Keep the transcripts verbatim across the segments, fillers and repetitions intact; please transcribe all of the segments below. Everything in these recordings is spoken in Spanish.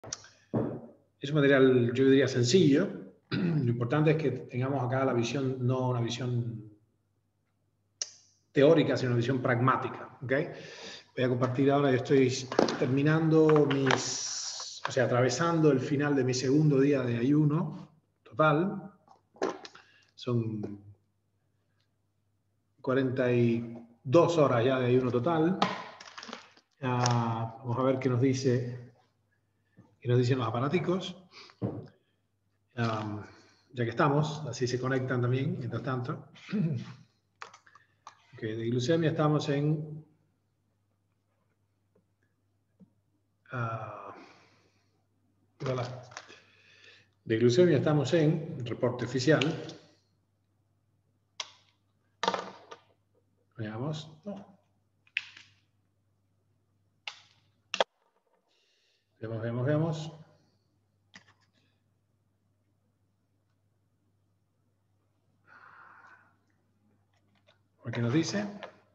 Es un material, yo diría, sencillo. Lo importante es que tengamos acá la visión, no una visión teórica, sino una visión pragmática. ¿Okay? Voy a compartir ahora, yo estoy terminando mis, o sea, atravesando el final de mi segundo día de ayuno total. Son cuarenta y dos horas ya de ayuno total. Uh, vamos a ver qué nos dice, qué nos dicen los aparaticos. Um, ya que estamos, así se conectan también, mientras tanto. Okay, de glucemia estamos en... Uh, voilà. De glucemia estamos en reporte oficial. Veamos. No. Veamos, veamos, veamos. ¿Qué nos dice?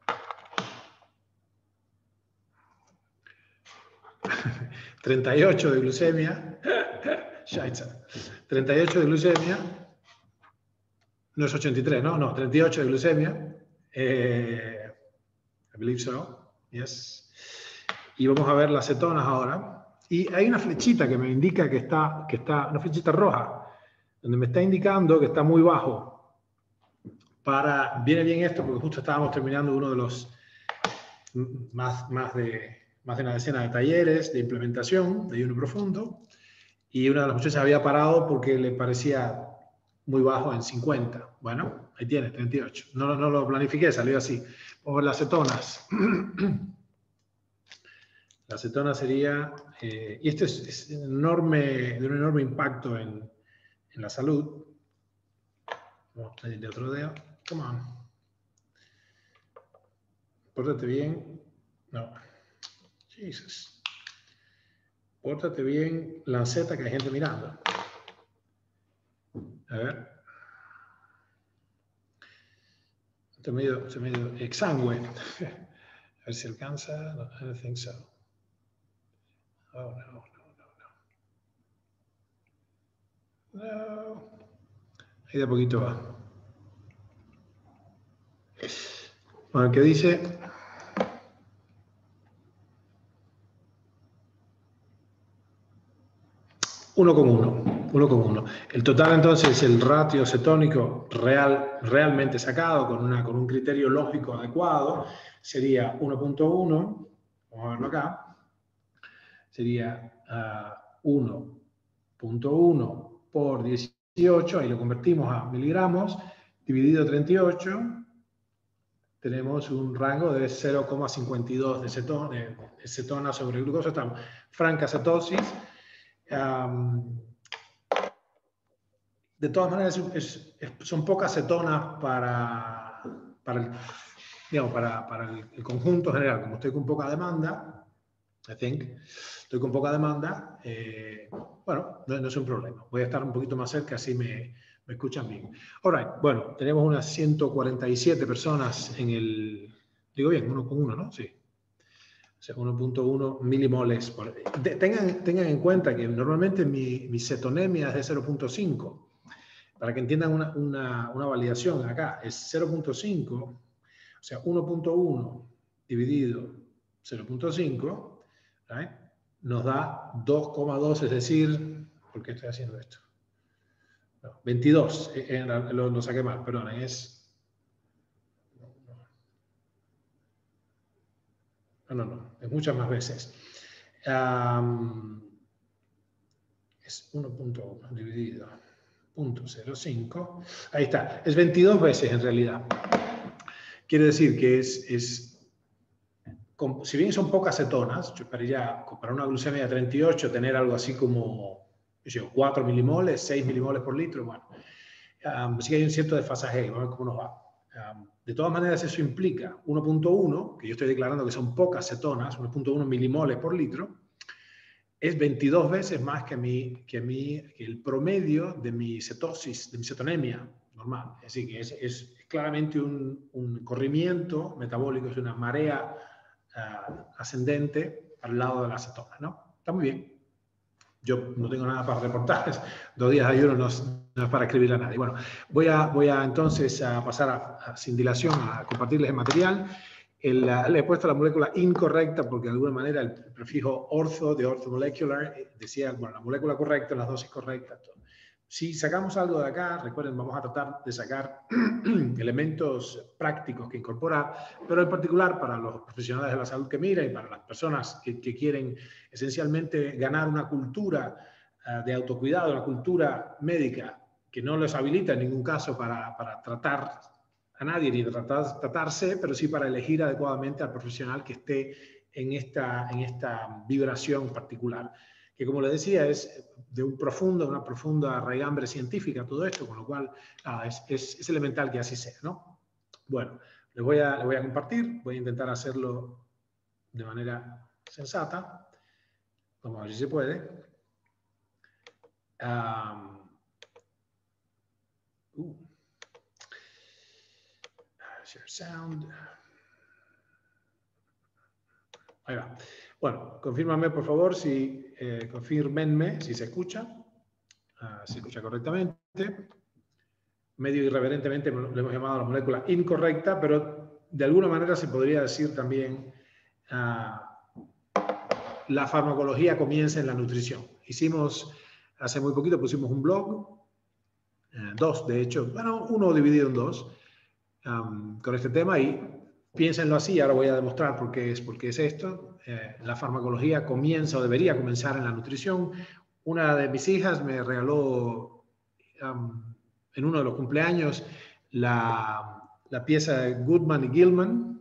treinta y ocho de glucemia. treinta y ocho de glucemia. No es ochenta y tres, ¿no? No, treinta y ocho de glucemia. Eh, I believe so. Yes. Y vamos a ver las cetonas ahora. Y hay una flechita que me indica que está, que está, una flechita roja, donde me está indicando que está muy bajo. Para, viene bien esto porque justo estábamos terminando uno de los más, más, de, más de una decena de talleres de implementación de ayuno profundo. Y una de las muchachas había parado porque le parecía muy bajo en cincuenta. Bueno, ahí tienes, treinta y ocho. No, no lo planifiqué, salió así. Vamos a ver las cetonas. La cetona sería, eh, y esto es, es enorme, de un enorme impacto en, en la salud. Vamos a pedirle otro dedo. Come on. Pórtate bien. No. Jesus. Pórtate bien, lanceta, que hay gente mirando. A ver. Esto es medio, es medio exangüe. A ver si alcanza. No, I don't think so. Oh, no, no, no, no. No. Ahí de a poquito va. Bueno, ¿qué dice? Uno con uno. Uno con uno. El total entonces es el ratio cetónico real, realmente sacado con, una, con un criterio lógico adecuado. Sería uno punto uno. Vamos a verlo acá. Sería uh, uno punto uno por dieciocho, ahí lo convertimos a miligramos, dividido treinta y ocho, tenemos un rango de cero coma cincuenta y dos de cetona, de, de cetona sobre glucosa. Estamos franca cetosis. Um, de todas maneras, es, es, son pocas cetonas para, para, el, digamos, para, para el, el conjunto general. Como estoy con poca demanda, I think, estoy con poca demanda, eh, bueno, no, no es un problema. Voy a estar un poquito más cerca, así me, me escuchan bien. All right, bueno, tenemos unas ciento cuarenta y siete personas en el, digo bien, uno con uno, ¿no? Sí. O sea, uno punto uno milimoles. Por, de, tengan, tengan en cuenta que normalmente mi, mi cetonemia es de cero punto cinco. Para que entiendan una, una, una validación acá, es cero punto cinco, o sea, uno punto uno dividido cero punto cinco, ¿right? Nos da dos coma dos, es decir, ¿por qué estoy haciendo esto? No, veintidós, eh, lo, lo saqué mal, perdón, es... No, no, no, es muchas más veces. Um, es uno punto uno dividido cero punto cero cinco, ahí está, es veintidós veces en realidad. Quiere decir que es, es con, si bien son pocas cetonas, para, ya, para una glucemia de treinta y ocho tener algo así como yo, cuatro milimoles, seis milimoles por litro, bueno, um, sí que hay un cierto desfasaje, vamos a ver cómo nos va. Um, de todas maneras, eso implica uno punto uno, que yo estoy declarando que son pocas cetonas, uno punto uno milimoles por litro, es veintidós veces más que, mi, que, mi, que el promedio de mi cetosis, de mi cetonemia normal. Es decir, que es, es claramente un, un corrimiento metabólico, es una marea uh, ascendente al lado de la cetona, ¿no? Está muy bien. yo no tengo nada para reportar, dos días de ayuno no es, no es para escribirle a nadie. Bueno, voy a, voy a entonces a pasar a, a, sin dilación a compartirles el material. El, uh, le he puesto la molécula incorrecta porque de alguna manera el prefijo ortho de orthomolecular decía, bueno, la molécula correcta, las dosis correctas. Todo. Si sacamos algo de acá, recuerden, vamos a tratar de sacar elementos prácticos que incorporar, pero en particular para los profesionales de la salud que miran y para las personas que, que quieren esencialmente ganar una cultura uh, de autocuidado, una cultura médica que no les habilita en ningún caso para, para tratar a nadie ni tratar, tratarse, pero sí para elegir adecuadamente al profesional que esté en esta, en esta vibración particular. Que como les decía, es de un profundo, una profunda raigambre científica todo esto, con lo cual ah, es, es, es elemental que así sea, ¿no? Bueno, les voy, a, les voy a compartir, voy a intentar hacerlo de manera sensata, vamos a ver si se puede. Um, uh. Share sound. Ahí va. Bueno, confírmame por favor si, eh, confírmenme si se escucha, uh, si se escucha correctamente. Medio irreverentemente le hemos llamado a la molécula incorrecta, pero de alguna manera se podría decir también uh, la farmacología comienza en la nutrición. Hicimos, hace muy poquito pusimos un blog, eh, dos de hecho, bueno, uno dividido en dos, um, con este tema y piénsenlo así, ahora voy a demostrar por qué es, por qué es esto. Eh, la farmacología comienza o debería comenzar en la nutrición. Una de mis hijas me regaló um, en uno de los cumpleaños la, la pieza de Goodman y Gilman,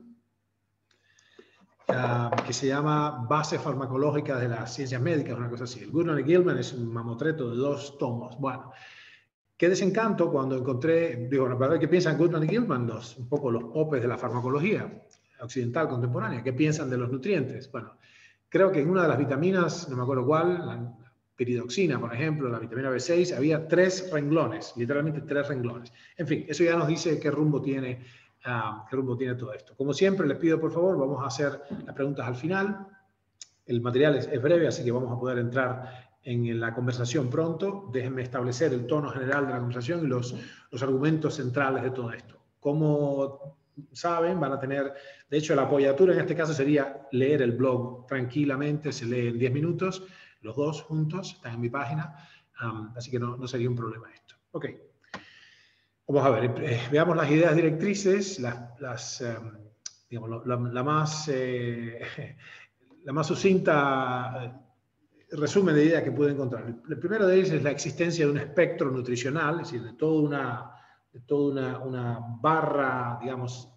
uh, que se llama Base Farmacológica de las Ciencias Médicas, una cosa así. El Goodman y Gilman es un mamotreto de dos tomos. Bueno, qué desencanto cuando encontré, digo, para ver qué piensan Goodman y Gilman, los, un poco los popes de la farmacología occidental contemporánea, qué piensan de los nutrientes. Bueno, creo que en una de las vitaminas, no me acuerdo cuál, la piridoxina, por ejemplo, la vitamina B seis, había tres renglones, literalmente tres renglones. En fin, eso ya nos dice qué rumbo tiene, uh, qué rumbo tiene todo esto. Como siempre, les pido por favor, vamos a hacer las preguntas al final. El material es, es breve, así que vamos a poder entrar en la conversación pronto. Déjenme establecer el tono general de la conversación y los, los argumentos centrales de todo esto. Como saben, van a tener, de hecho, la apoyatura en este caso sería leer el blog tranquilamente, se lee en diez minutos, los dos juntos, están en mi página, um, así que no, no sería un problema esto. Ok, vamos a ver, eh, veamos las ideas directrices, las, las um, digamos, la, la más... Eh, la más sucinta resumen de ideas que pude encontrar. El primero de ellos es la existencia de un espectro nutricional, es decir, de toda una, de toda una, una barra, digamos,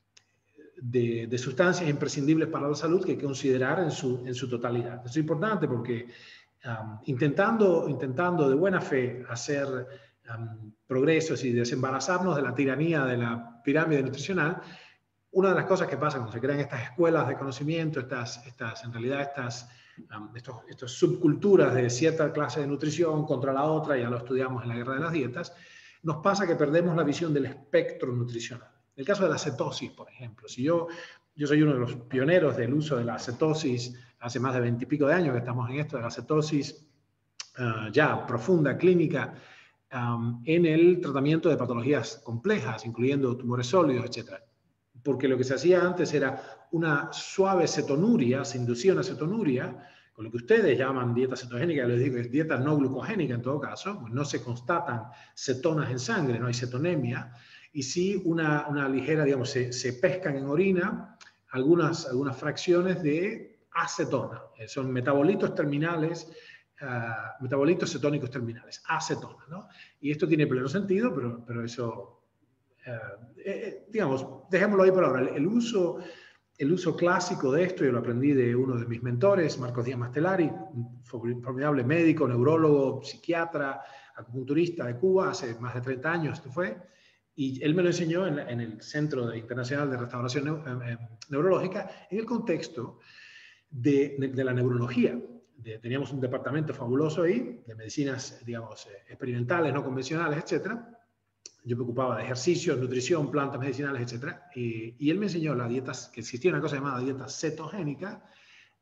de, de sustancias imprescindibles para la salud que hay que considerar en su, en su totalidad. Esto es importante porque um, intentando, intentando de buena fe hacer um, progresos y desembarazarnos de la tiranía de la pirámide nutricional, una de las cosas que pasa cuando se crean estas escuelas de conocimiento, estas, estas, en realidad estas, um, estos, estos subculturas de cierta clase de nutrición contra la otra, ya lo estudiamos en la guerra de las dietas, nos pasa que perdemos la visión del espectro nutricional. En el caso de la cetosis, por ejemplo, si yo, yo soy uno de los pioneros del uso de la cetosis, hace más de veintipico de años que estamos en esto de la cetosis uh, ya profunda, clínica, um, en el tratamiento de patologías complejas, incluyendo tumores sólidos, etcétera. Porque lo que se hacía antes era una suave cetonuria, se inducía una cetonuria, con lo que ustedes llaman dieta cetogénica, les digo, es dieta no glucogénica en todo caso, pues no se constatan cetonas en sangre, no hay cetonemia, y sí una, una ligera, digamos, se, se pescan en orina algunas, algunas fracciones de acetona, son metabolitos terminales, uh, metabolitos cetónicos terminales, acetona, ¿no? Y esto tiene pleno sentido, pero, pero eso... Uh, eh, digamos, dejémoslo ahí por ahora. El, el, uso, el uso clásico de esto, yo lo aprendí de uno de mis mentores, Marcos Díaz Mastelari, un formidable médico, neurólogo, psiquiatra, acupunturista de Cuba, hace más de treinta años esto fue, y él me lo enseñó en, en el Centro de Internacional de Restauración Neu, eh, Neurológica, en el contexto de, de, de la neurología. De, teníamos un departamento fabuloso ahí, de medicinas, digamos, eh, experimentales, no convencionales, etcétera. Yo me ocupaba de ejercicio, nutrición, plantas medicinales, etcétera. Y, y él me enseñó las dietas, que existía una cosa llamada dieta cetogénica,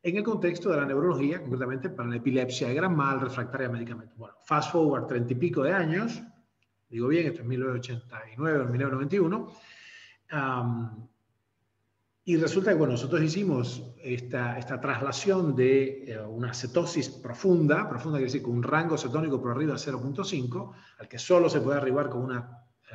en el contexto de la neurología, concretamente para la epilepsia de gran mal refractaria a medicamentos. Bueno, fast forward treinta y pico de años, digo bien, esto es mil novecientos ochenta y nueve o mil novecientos noventa y uno, um, y resulta que bueno, nosotros hicimos esta, esta traslación de eh, una cetosis profunda, profunda quiere decir con un rango cetónico por arriba de cero punto cinco, al que solo se puede arribar con una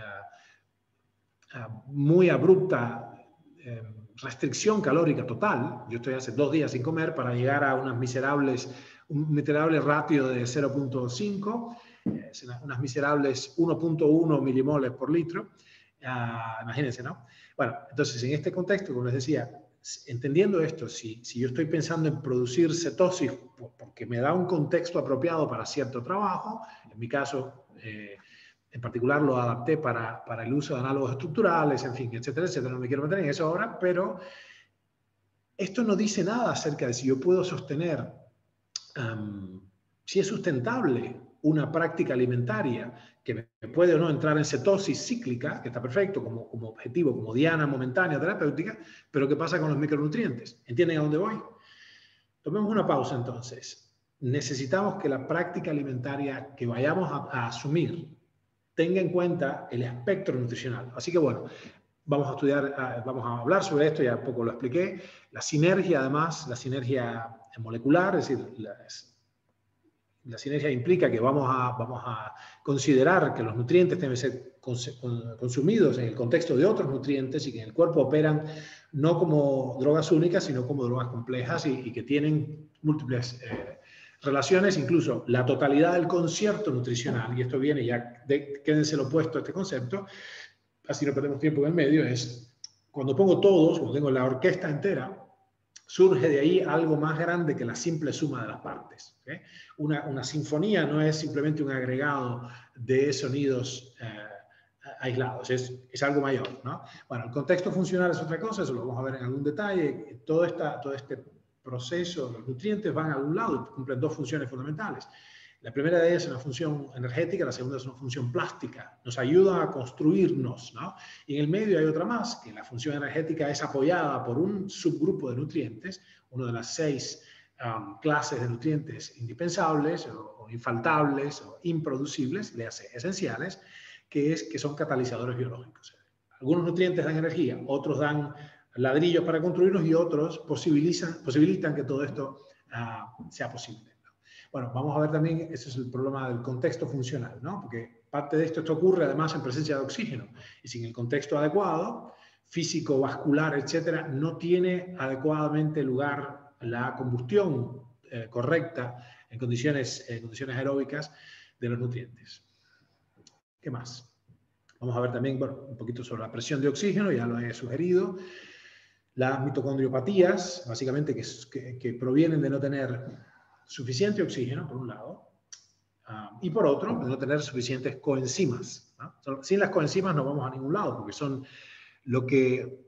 uh, uh, muy abrupta eh, restricción calórica total. Yo estoy hace dos días sin comer para llegar a unas miserables, un miserable ratio de cero punto cinco, eh, unas miserables uno punto uno milimoles por litro. Uh, imagínense, ¿no? Bueno, entonces en este contexto, como les decía, entendiendo esto, si, si yo estoy pensando en producir cetosis porque me da un contexto apropiado para cierto trabajo, en mi caso, eh, en particular lo adapté para, para el uso de análogos estructurales, en fin, etcétera, etcétera, no me quiero meter en eso ahora, pero esto no dice nada acerca de si yo puedo sostener, um, si es sustentable una práctica alimentaria que me puede o no entrar en cetosis cíclica, que está perfecto como, como objetivo, como diana momentánea terapéutica, pero ¿qué pasa con los micronutrientes? ¿Entienden a dónde voy? Tomemos una pausa entonces. Necesitamos que la práctica alimentaria que vayamos a, a asumir tenga en cuenta el espectro nutricional. Así que bueno, vamos a estudiar, vamos a hablar sobre esto, ya poco lo expliqué. La sinergia además, la sinergia molecular, es decir, las, la sinergia implica que vamos a, vamos a considerar que los nutrientes deben ser consumidos en el contexto de otros nutrientes y que en el cuerpo operan no como drogas únicas, sino como drogas complejas y, y que tienen múltiples eh, relaciones, incluso la totalidad del concierto nutricional, y esto viene ya, de, quédense lo opuesto a este concepto, así no perdemos tiempo en el medio, es cuando pongo todos, cuando tengo la orquesta entera, surge de ahí algo más grande que la simple suma de las partes. ¿Okay? Una, una sinfonía no es simplemente un agregado de sonidos eh, aislados, es, es algo mayor, ¿no? Bueno, el contexto funcional es otra cosa, eso lo vamos a ver en algún detalle. Todo, esta, todo este proceso, los nutrientes van a algún lado y cumplen dos funciones fundamentales. La primera de ellas es una función energética, la segunda es una función plástica. Nos ayuda a construirnos, ¿no? Y en el medio hay otra más, que la función energética es apoyada por un subgrupo de nutrientes, una de las seis um, clases de nutrientes indispensables o, o infaltables o improducibles, le hace esenciales, que, es, que son catalizadores biológicos. Algunos nutrientes dan energía, otros dan ladrillos para construirnos y otros posibilitan, posibilitan que todo esto uh, sea posible. Bueno, vamos a ver también, ese es el problema del contexto funcional, ¿no? Porque parte de esto, esto ocurre además en presencia de oxígeno. Y sin el contexto adecuado, físico, vascular, etcétera, no tiene adecuadamente lugar la combustión eh, correcta en condiciones, en condiciones aeróbicas de los nutrientes. ¿Qué más? Vamos a ver también, bueno, un poquito sobre la presión de oxígeno, ya lo he sugerido. Las mitocondriopatías, básicamente, que, que, que provienen de no tener suficiente oxígeno, por un lado, uh, y por otro, de no tener suficientes coenzimas, ¿no? Sin las coenzimas no vamos a ningún lado, porque son lo que...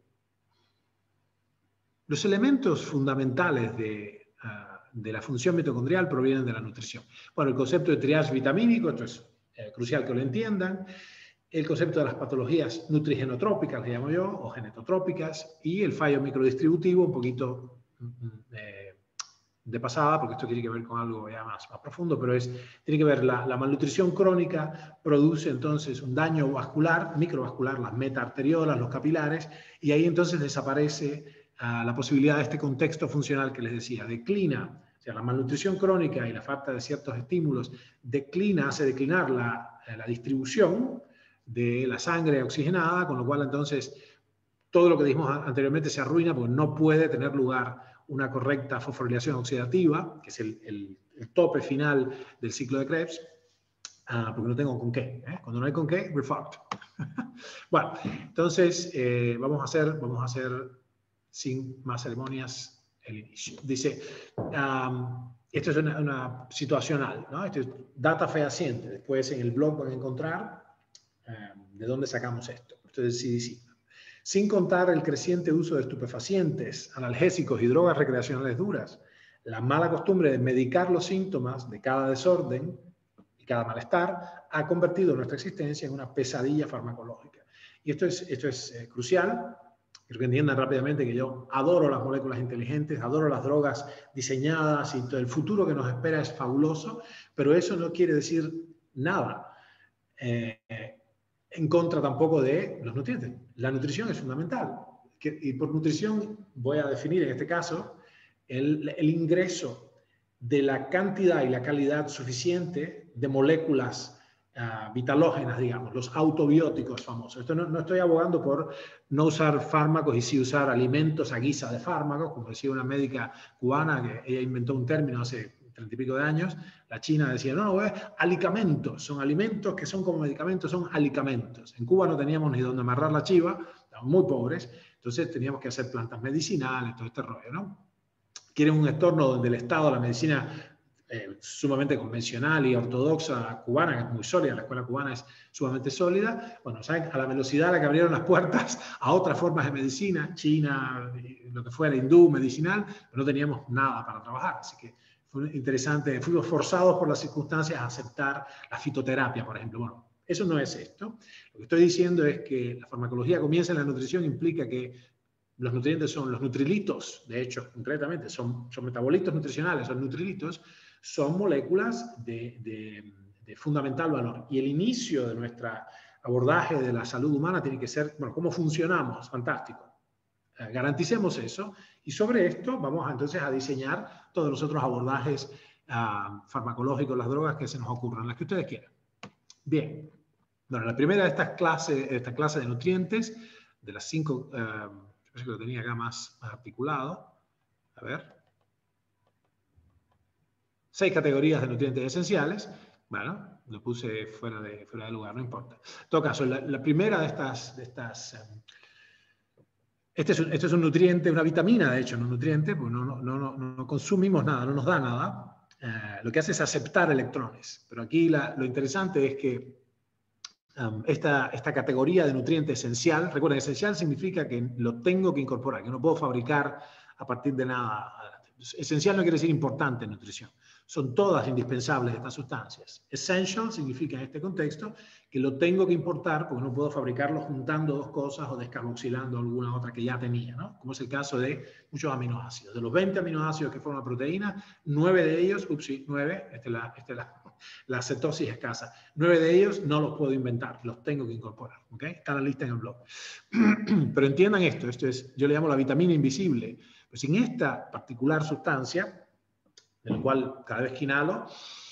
Los elementos fundamentales de, uh, de la función mitocondrial provienen de la nutrición. Bueno, el concepto de triage vitamínico, esto es eh, crucial que lo entiendan. El concepto de las patologías nutrigenotrópicas, que llamo yo, o genetotrópicas, y el fallo microdistributivo, un poquito... Eh, de pasada, porque esto tiene que ver con algo ya más, más profundo, pero es, tiene que ver, la, la malnutrición crónica produce entonces un daño vascular, microvascular, las metaarteriolas, los capilares, y ahí entonces desaparece uh, la posibilidad de este contexto funcional que les decía, declina, o sea, la malnutrición crónica y la falta de ciertos estímulos declina, hace declinar la, la distribución de la sangre oxigenada, con lo cual entonces todo lo que dijimos anteriormente se arruina porque no puede tener lugar una correcta fosforilación oxidativa, que es el, el, el tope final del ciclo de Krebs, uh, porque no tengo con qué. ¿eh? Cuando no hay con qué, we're fucked. Bueno, entonces eh, vamos, a hacer, vamos a hacer, sin más ceremonias, el inicio. Dice, um, esto es una, una situacional, ¿no? Esto es data fehaciente. Después en el blog van a encontrar um, de dónde sacamos esto. Esto es el C D C. Sin contar el creciente uso de estupefacientes, analgésicos y drogas recreacionales duras, la mala costumbre de medicar los síntomas de cada desorden y cada malestar ha convertido nuestra existencia en una pesadilla farmacológica. Y esto es, esto es eh, crucial quiero que entiendan rápidamente que yo adoro las moléculas inteligentes, adoro las drogas diseñadas y todo el futuro que nos espera es fabuloso, pero eso no quiere decir nada eh, en contra tampoco de los nutrientes. La nutrición es fundamental. Y por nutrición voy a definir en este caso el, el ingreso de la cantidad y la calidad suficiente de moléculas uh, vitalógenas, digamos, los autobióticos famosos. Esto no, no estoy abogando por no usar fármacos y sí usar alimentos a guisa de fármacos, como decía una médica cubana, que ella inventó un término hace treinta y pico de años. La China decía, no, no, alicamentos, son alimentos que son como medicamentos, son alicamentos. En Cuba no teníamos ni donde amarrar la chiva, estábamos muy pobres, entonces teníamos que hacer plantas medicinales, todo este rollo, ¿no? Quieren un entorno donde el Estado, la medicina eh, sumamente convencional y ortodoxa cubana, que es muy sólida, la escuela cubana es sumamente sólida, bueno, ¿saben? A la velocidad a la que abrieron las puertas a otras formas de medicina, China, lo que fuera, hindú, medicinal, no teníamos nada para trabajar, así que fue interesante, fuimos forzados por las circunstancias a aceptar la fitoterapia, por ejemplo. Bueno, eso no es esto. Lo que estoy diciendo es que la farmacología comienza en la nutrición, implica que los nutrientes son los nutrilitos, de hecho, concretamente, son, son metabolitos nutricionales, son nutrilitos, son moléculas de, de, de fundamental valor. Y el inicio de nuestro abordaje de la salud humana tiene que ser, bueno, ¿cómo funcionamos? Fantástico. Eh, garanticemos eso y sobre esto vamos a, entonces a diseñar todos los otros abordajes uh, farmacológicos, las drogas que se nos ocurran, las que ustedes quieran. Bien. Bueno, la primera de estas clases, esta clase de nutrientes, de las cinco... Uh, parece que lo tenía acá más, más articulado. A ver. Seis categorías de nutrientes esenciales. Bueno, lo puse fuera de, fuera de lugar, no importa. En todo caso, la, la primera de estas... De estas um, este, es un, este es un nutriente, una vitamina, de hecho, no un nutriente, porque no, no, no, no consumimos nada, no nos da nada. Eh, lo que hace es aceptar electrones. Pero aquí la, lo interesante es que Um, esta, esta categoría de nutriente esencial, recuerden, esencial significa que lo tengo que incorporar, que no puedo fabricar a partir de nada. Esencial no quiere decir importante en nutrición. Son todas indispensables estas sustancias. Essential significa en este contexto que lo tengo que importar porque no puedo fabricarlo juntando dos cosas o descarboxilando alguna otra que ya tenía, ¿no? Como es el caso de muchos aminoácidos. De los veinte aminoácidos que forman proteína, nueve de ellos, ups, sí, nueve, esta es la, esta es la, la cetosis escasa, nueve de ellos no los puedo inventar, los tengo que incorporar, ¿ok? Está la lista en el blog. Pero entiendan esto, esto es, yo le llamo la vitamina invisible. Pues sin esta particular sustancia, del cual cada vez que inhalo,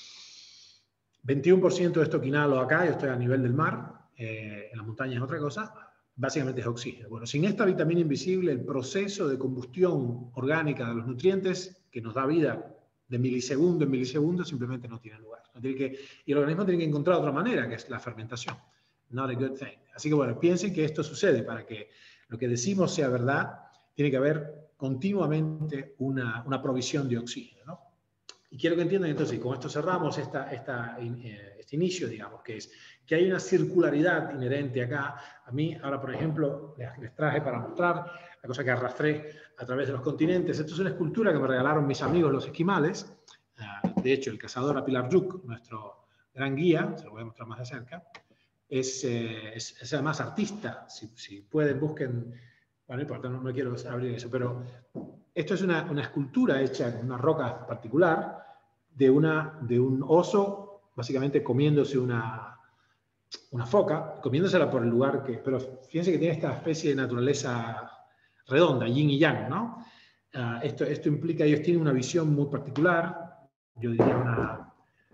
veintiuno por ciento de esto que inhalo acá, yo estoy a nivel del mar, eh, en las montañas es otra cosa, básicamente es oxígeno. Bueno, sin esta vitamina invisible, el proceso de combustión orgánica de los nutrientes, que nos da vida de milisegundo en milisegundo, simplemente no tiene lugar. No tiene que, y el organismo tiene que encontrar otra manera, que es la fermentación. Not a good thing. Así que bueno, piensen que esto sucede. Para que lo que decimos sea verdad, tiene que haber continuamente una, una provisión de oxígeno, ¿no? Y quiero que entiendan entonces, y con esto cerramos esta, esta, eh, este inicio, digamos, que es que hay una circularidad inherente acá. A mí, ahora, por ejemplo, les traje para mostrar la cosa que arrastré a través de los continentes. Esto es una escultura que me regalaron mis amigos los esquimales. Uh, de hecho, el cazador Apilarjuk, nuestro gran guía, se lo voy a mostrar más de cerca, es, eh, es, es además artista. Si, si pueden, busquen... Bueno, no importa, no, no quiero abrir eso, pero esto es una, una escultura hecha con una roca particular de, una, de un oso, básicamente comiéndose una, una foca, comiéndosela por el lugar que... Pero fíjense que tiene esta especie de naturaleza redonda, yin y yang, ¿no? Uh, esto, esto implica, ellos tienen una visión muy particular, yo diría una,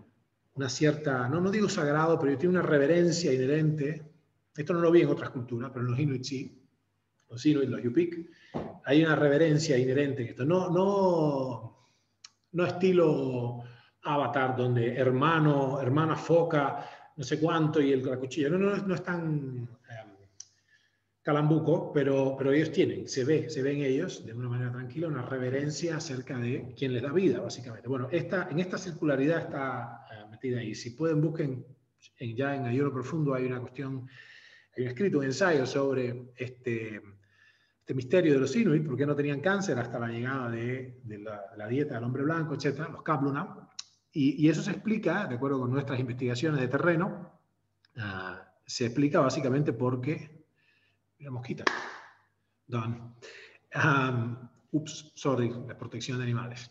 una cierta, no, no digo sagrado, pero tiene una reverencia inherente. Esto no lo vi en otras culturas, pero en los Inuit sí. Los Inuit, los Yupik, hay una reverencia inherente en esto. No, no, no estilo Avatar, donde hermano, hermana foca, no sé cuánto, y el, la cuchilla. No, no, no es tan eh, calambuco, pero, pero ellos tienen, se ve, se ve en ellos, de una manera tranquila, una reverencia acerca de quién les da vida, básicamente. Bueno, esta, en esta circularidad está eh, metida ahí. Si pueden, busquen, en, ya en Ayuno Profundo hay una cuestión, hay un escrito, un ensayo sobre este... este misterio de los Inuit, por qué no tenían cáncer hasta la llegada de, de, la, de la dieta del hombre blanco, etcétera, los Kabluna. Y, y eso se explica, de acuerdo con nuestras investigaciones de terreno, uh, se explica básicamente porque... Mira, mosquita. Done. Um, ups, sorry, la protección de animales.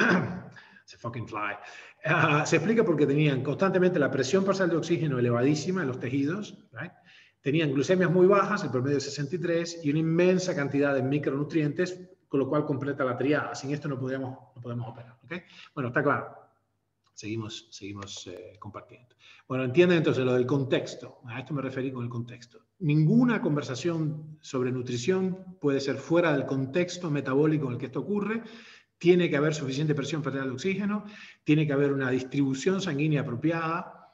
Se fucking fly. Uh, se explica porque tenían constantemente la presión parcial de oxígeno elevadísima en los tejidos, right? Tenían glucemias muy bajas, el promedio de sesenta y tres, y una inmensa cantidad de micronutrientes, con lo cual completa la triada. Sin esto no podemos, no podemos operar. ¿Okay? Bueno, está claro. Seguimos, seguimos eh, compartiendo. Bueno, entienden entonces lo del contexto. A esto me referí con el contexto. Ninguna conversación sobre nutrición puede ser fuera del contexto metabólico en el que esto ocurre. Tiene que haber suficiente presión arterial de oxígeno, tiene que haber una distribución sanguínea apropiada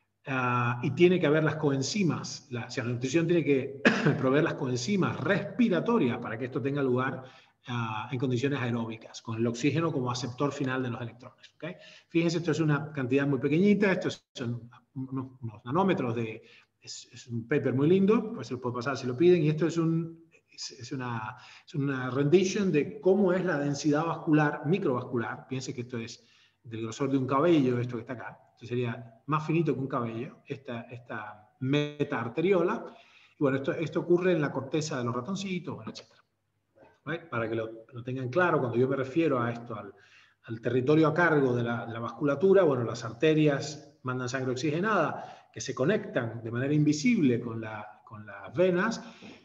uh, y tiene que haber las coenzimas. La, o sea, la nutrición tiene que proveer las coenzimas respiratorias para que esto tenga lugar uh, en condiciones aeróbicas, con el oxígeno como aceptor final de los electrones. ¿Okay? Fíjense, esto es una cantidad muy pequeñita, estos son unos, unos nanómetros de... Es, es un paper muy lindo, pues se lo puedo pasar si lo piden, y esto es un... Es una, es una rendition de cómo es la densidad vascular, microvascular. Piense que esto es del grosor de un cabello, esto que está acá. Esto sería más finito que un cabello, esta, esta metaarteriola. Y bueno, esto, esto ocurre en la corteza de los ratoncitos, bueno, etcétera. ¿Right? Para que lo, lo tengan claro, cuando yo me refiero a esto, al, al territorio a cargo de la, de la vasculatura, bueno, las arterias mandan sangre oxigenada que se conectan de manera invisible con, la, con las venas.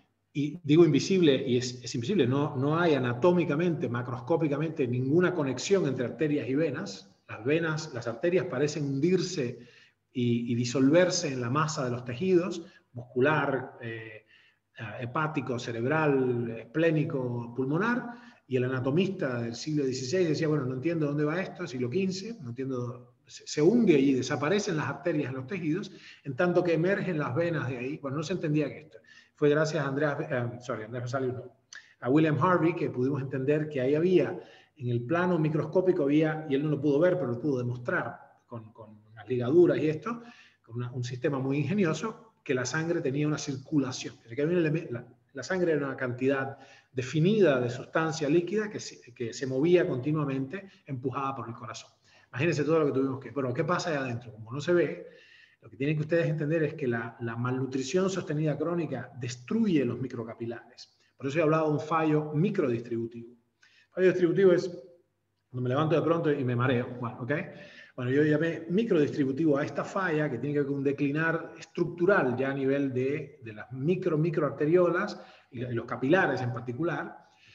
Y digo invisible, y es, es invisible, no, no hay anatómicamente, macroscópicamente, ninguna conexión entre arterias y venas. Las venas, las arterias parecen hundirse y, y disolverse en la masa de los tejidos, muscular, eh, hepático, cerebral, esplénico, pulmonar, y el anatomista del siglo dieciséis decía, bueno, no entiendo dónde va esto, siglo quince, no entiendo, se, se hunde allí, desaparecen las arterias en los tejidos, en tanto que emergen las venas de ahí. Bueno, no se entendía que esto. Fue gracias a Andreas, eh, sorry, Andreas Vesalius, no, a William Harvey que pudimos entender que ahí había, en el plano microscópico había, y él no lo pudo ver, pero lo pudo demostrar con, con unas ligaduras y esto, con una, un sistema muy ingenioso, que la sangre tenía una circulación. Que había un la, la sangre era una cantidad definida de sustancia líquida que se, que se movía continuamente, empujada por el corazón. Imagínense todo lo que tuvimos que... Bueno, ¿qué pasa ahí adentro? Como no se ve, lo que tienen que ustedes entender es que la, la malnutrición sostenida crónica destruye los microcapilares. Por eso he hablado de un fallo microdistributivo. Fallo distributivo es cuando me levanto de pronto y me mareo. Bueno, ¿ok? Bueno, yo llamé microdistributivo a esta falla que tiene que ver con un declinar estructural ya a nivel de, de las micro microarteriolas y los capilares en particular,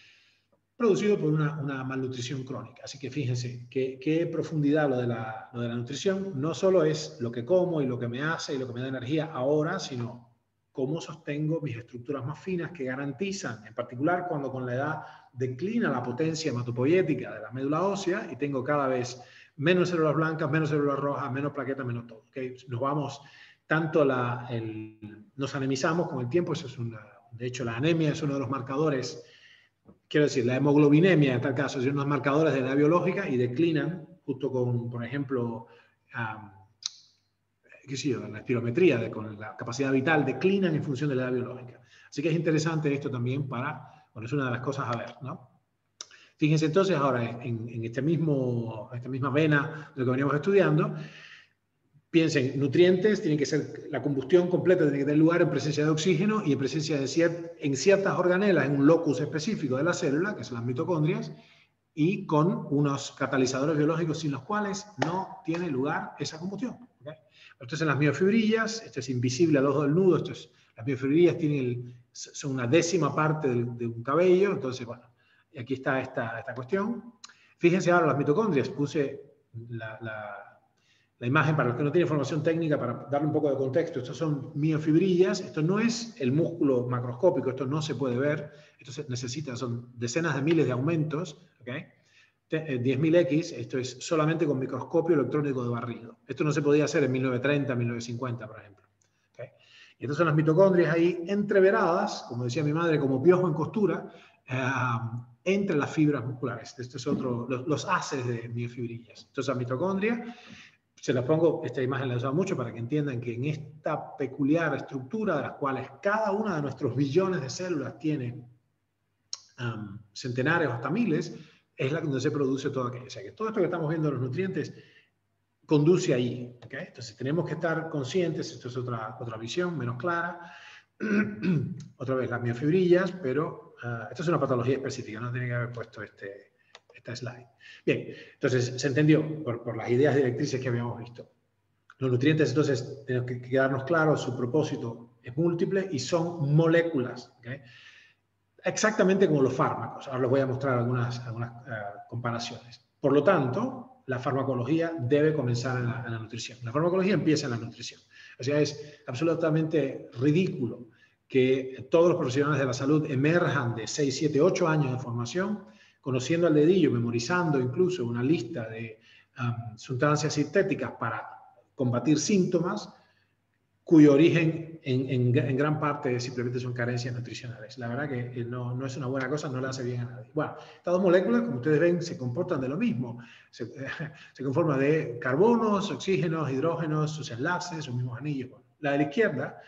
producido por una, una malnutrición crónica. Así que fíjense qué, qué profundidad lo de, la, lo de la nutrición. No solo es lo que como y lo que me hace y lo que me da energía ahora, sino cómo sostengo mis estructuras más finas que garantizan, en particular cuando con la edad declina la potencia hematopoyética de la médula ósea y tengo cada vez menos células blancas, menos células rojas, menos plaquetas, menos todo. ¿Okay? Nos vamos, tanto la, el, nos anemizamos con el tiempo, eso es una, de hecho la anemia es uno de los marcadores. Quiero decir, la hemoglobinemia en tal caso son unos marcadores de edad biológica y declinan justo con, por ejemplo, um, qué sé yo, la espirometría, de, con la capacidad vital, declinan en función de la edad biológica. Así que es interesante esto también para, bueno, es una de las cosas a ver, ¿no? Fíjense entonces ahora en, en este mismo, esta misma vena de lo que veníamos estudiando, piensen, nutrientes, tienen que ser, la combustión completa tiene que tener lugar en presencia de oxígeno y en presencia de cier, en ciertas organelas, en un locus específico de la célula, que son las mitocondrias, y con unos catalizadores biológicos sin los cuales no tiene lugar esa combustión. ¿Okay? Esto es en las miofibrillas, esto es invisible al ojo del nudo, esto es, las miofibrillas tienen el, son una décima parte de, de un cabello, entonces, bueno, aquí está esta, esta cuestión. Fíjense ahora las mitocondrias, puse la... la La imagen, para los que no tienen formación técnica, para darle un poco de contexto, estos son miofibrillas, esto no es el músculo macroscópico, esto no se puede ver, esto se necesita, son decenas de miles de aumentos, ¿okay? diez mil equis, esto es solamente con microscopio electrónico de barrido. Esto no se podía hacer en mil novecientos treinta, mil novecientos cincuenta, por ejemplo. ¿Okay? Y estas son las mitocondrias ahí entreveradas, como decía mi madre, como piojo en costura, eh, entre las fibras musculares. Esto es otro, los, los haces de miofibrillas. Entonces, la mitocondria... Se las pongo, esta imagen la he usado mucho para que entiendan que en esta peculiar estructura de las cuales cada una de nuestros billones de células tiene um, centenares o hasta miles, es la donde se produce todo aquello. O sea que todo esto que estamos viendo de los nutrientes conduce ahí. ¿Okay? Entonces tenemos que estar conscientes, esto es otra, otra visión menos clara, Otra vez las miofibrillas, pero uh, esto es una patología específica, no tiene que haber puesto este, esta slide. Bien, entonces se entendió por, por las ideas directrices que habíamos visto. Los nutrientes, entonces, tenemos que quedarnos claros, su propósito es múltiple y son moléculas, ¿okay? Exactamente como los fármacos. Ahora les voy a mostrar algunas, algunas uh, comparaciones. Por lo tanto, la farmacología debe comenzar en la, en la nutrición. La farmacología empieza en la nutrición. O sea, es absolutamente ridículo que todos los profesionales de la salud emerjan de seis, siete, ocho años de formación, conociendo al dedillo, memorizando incluso una lista de um, sustancias sintéticas para combatir síntomas, cuyo origen en, en, en gran parte simplemente son carencias nutricionales. La verdad que no, no es una buena cosa, no le hace bien a nadie. Bueno, estas dos moléculas, como ustedes ven, se comportan de lo mismo. Se, se conforman de carbonos, oxígenos, hidrógenos, sus enlaces, sus mismos anillos. Bueno, la de la izquierda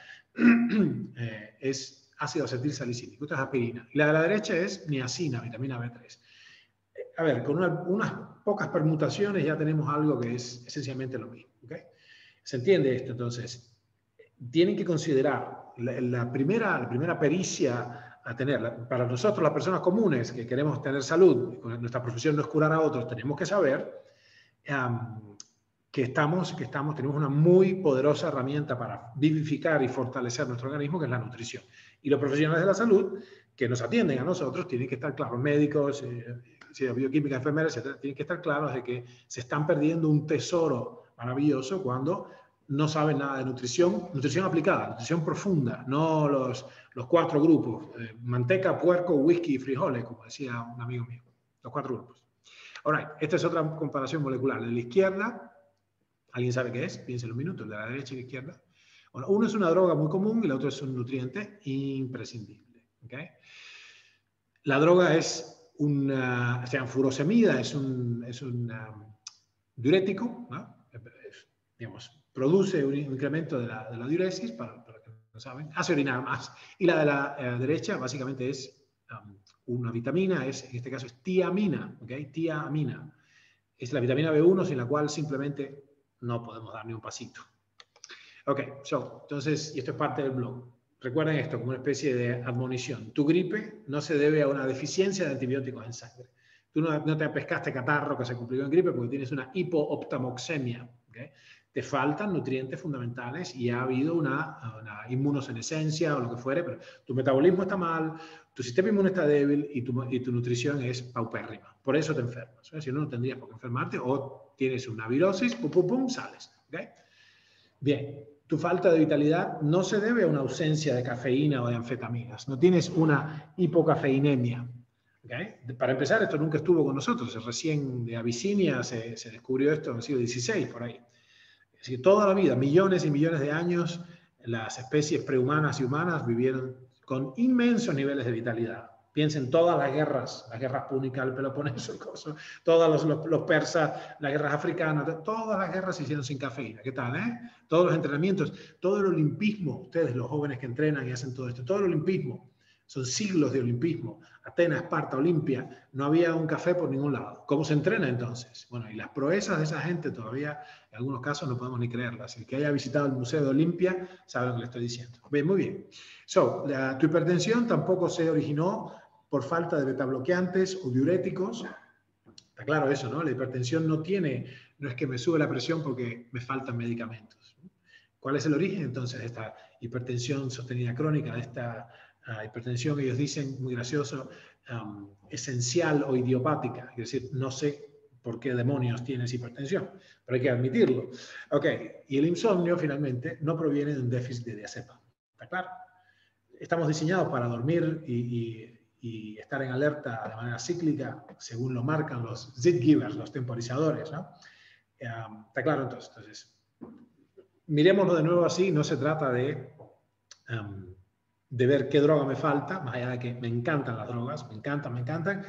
eh, es ácido acetil salicílico, esta es aspirina. Y la de la derecha es niacina, vitamina B tres. A ver, con una, unas pocas permutaciones ya tenemos algo que es esencialmente lo mismo. ¿Okay? ¿Se entiende esto? Entonces, tienen que considerar la, la, primera, la primera pericia a tener. Para nosotros, las personas comunes que queremos tener salud, nuestra profesión no es curar a otros, tenemos que saber um, que, estamos, que estamos, tenemos una muy poderosa herramienta para vivificar y fortalecer nuestro organismo, que es la nutrición. Y los profesionales de la salud que nos atienden a nosotros tienen que estar claros, médicos, eh, bioquímica, enfermeras, etcétera, tienen que estar claros de que se están perdiendo un tesoro maravilloso cuando no saben nada de nutrición, nutrición aplicada, nutrición profunda, no los, los cuatro grupos, eh, manteca, puerco, whisky y frijoles, como decía un amigo mío, los cuatro grupos. All right, esta es otra comparación molecular. De la izquierda, ¿alguien sabe qué es? Piensen un minuto, de la derecha y la izquierda. Bueno, uno es una droga muy común y el otro es un nutriente imprescindible. ¿Okay? La droga es una, o sea, furosemida, es un, es un um, diurético, ¿no? Es, digamos, produce un incremento de la, de la diuresis, para, para que no saben, hace orinar más. Y la de la eh, derecha básicamente es um, una vitamina, es, en este caso es tiamina, ¿okay? Tiamina. Es la vitamina B uno sin la cual simplemente no podemos dar ni un pasito. Ok, so, entonces, y esto es parte del blog. Recuerden esto como una especie de admonición. Tu gripe no se debe a una deficiencia de antibióticos en sangre. Tú no, no te pescaste catarro que se complicó en gripe porque tienes una hipooptamoxemia. ¿Okay? Te faltan nutrientes fundamentales y ha habido una, una inmunosenescencia o lo que fuere, pero tu metabolismo está mal, tu sistema inmune está débil y tu, y tu nutrición es paupérrima. Por eso te enfermas. ¿eh? Si no, no tendrías por qué enfermarte o tienes una virosis, pum, pum, pum, sales. ¿Okay? Bien, tu falta de vitalidad no se debe a una ausencia de cafeína o de anfetaminas. No tienes una hipocafeinemia. ¿Okay? Para empezar, esto nunca estuvo con nosotros. Recién de Abisinia se, se descubrió esto en el siglo dieciséis, por ahí. Es decir, toda la vida, millones y millones de años, las especies prehumanas y humanas vivieron con inmensos niveles de vitalidad. Piensen todas las guerras, las guerras púnicas, el Peloponeso, todos los, los, los persas, las guerras africanas, todas las guerras se hicieron sin cafeína. ¿Qué tal, eh? Todos los entrenamientos, todo el olimpismo, ustedes los jóvenes que entrenan y hacen todo esto, todo el olimpismo, son siglos de olimpismo. Atenas, Esparta, Olimpia, no había un café por ningún lado. ¿Cómo se entrena entonces? Bueno, y las proezas de esa gente todavía, en algunos casos, no podemos ni creerlas. El que haya visitado el Museo de Olimpia sabe lo que le estoy diciendo. Bien, muy bien. So, la, tu hipertensión tampoco se originó por falta de betabloqueantes o diuréticos. Está claro eso, ¿no? La hipertensión no tiene, no es que me sube la presión porque me faltan medicamentos. ¿Cuál es el origen entonces de esta hipertensión sostenida crónica, de esta uh, hipertensión, ellos dicen, muy gracioso, um, esencial o idiopática? Es decir, no sé por qué demonios tienes hipertensión, pero hay que admitirlo. Ok, y el insomnio finalmente no proviene de un déficit de diazepam. ¿Está claro? Estamos diseñados para dormir y, y, y estar en alerta de manera cíclica, según lo marcan los Zeitgebers, los temporizadores, ¿no? Um, ¿Está claro entonces? Entonces, miremoslo de nuevo así, no se trata de, um, de ver qué droga me falta, más allá de que me encantan las drogas, me encantan, me encantan,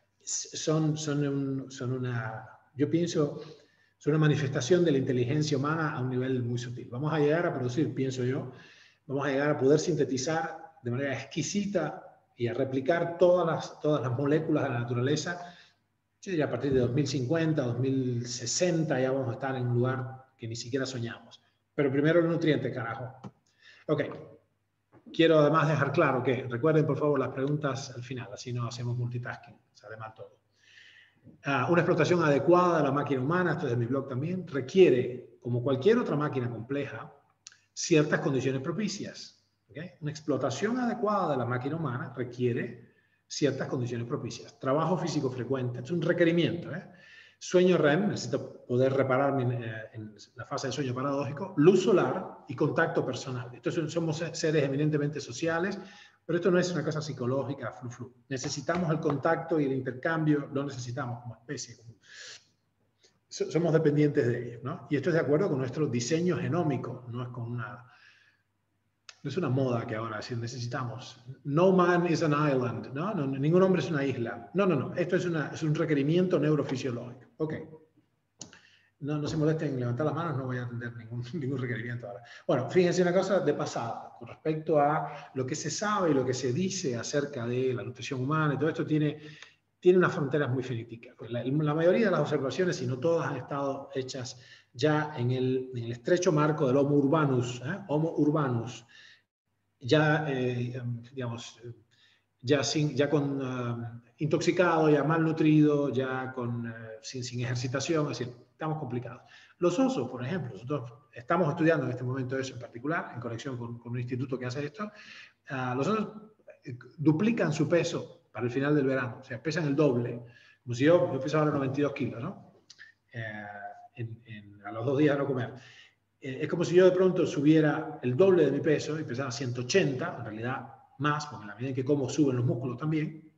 son, son, un, son una, yo pienso, son una manifestación de la inteligencia humana a un nivel muy sutil. Vamos a llegar a producir, pienso yo, vamos a llegar a poder sintetizar de manera exquisita y a replicar todas las, todas las moléculas de la naturaleza. Yo diría a partir de dos mil cincuenta, dos mil sesenta ya vamos a estar en un lugar que ni siquiera soñamos. Pero primero el nutriente, carajo. Ok. quiero además dejar claro que, recuerden por favor las preguntas al final, así no hacemos multitasking, sale mal todo. Uh, una explotación adecuada de la máquina humana, esto es de mi blog también, requiere, como cualquier otra máquina compleja, ciertas condiciones propicias. ¿Okay? Una explotación adecuada de la máquina humana requiere ciertas condiciones propicias. Trabajo físico frecuente, es un requerimiento. ¿eh? Sueño R E M, necesito poder repararme en, eh, en la fase de sueño paradójico, luz solar y contacto personal. Entonces somos seres eminentemente sociales, pero esto no es una cosa psicológica, flu, flu. Necesitamos el contacto y el intercambio, lo necesitamos como especie. Como... Somos dependientes de ello, ¿no? Y esto es de acuerdo con nuestro diseño genómico, no es con una... No es una moda que ahora si necesitamos. No man is an island, ¿no? No, ningún hombre es una isla. No, no, no. Esto es, una, es un requerimiento neurofisiológico. Ok. No, no se molesten en levantar las manos, no voy a atender ningún, ningún requerimiento ahora. Bueno, fíjense una cosa de pasada, con respecto a lo que se sabe y lo que se dice acerca de la nutrición humana y todo esto tiene, tiene unas fronteras muy finiticas. La, la mayoría de las observaciones, si no todas, han estado hechas ya en el, en el estrecho marco del Homo urbanus, ¿eh? Homo urbanus, ya, eh, digamos, ya, sin, ya con uh, intoxicado, ya malnutrido, ya con, uh, sin, sin ejercitación, es decir, estamos complicados. Los osos, por ejemplo, nosotros estamos estudiando en este momento eso en particular, en conexión con, con un instituto que hace esto, uh, los osos duplican su peso para el final del verano, o sea, pesan el doble, como si yo, yo pesaba ahora noventa y dos kilos, ¿no? Eh, en, en, a los dos días de no comer. Eh, es como si yo de pronto subiera el doble de mi peso y pesaba ciento ochenta, en realidad más, porque en la medida en que como suben los músculos también,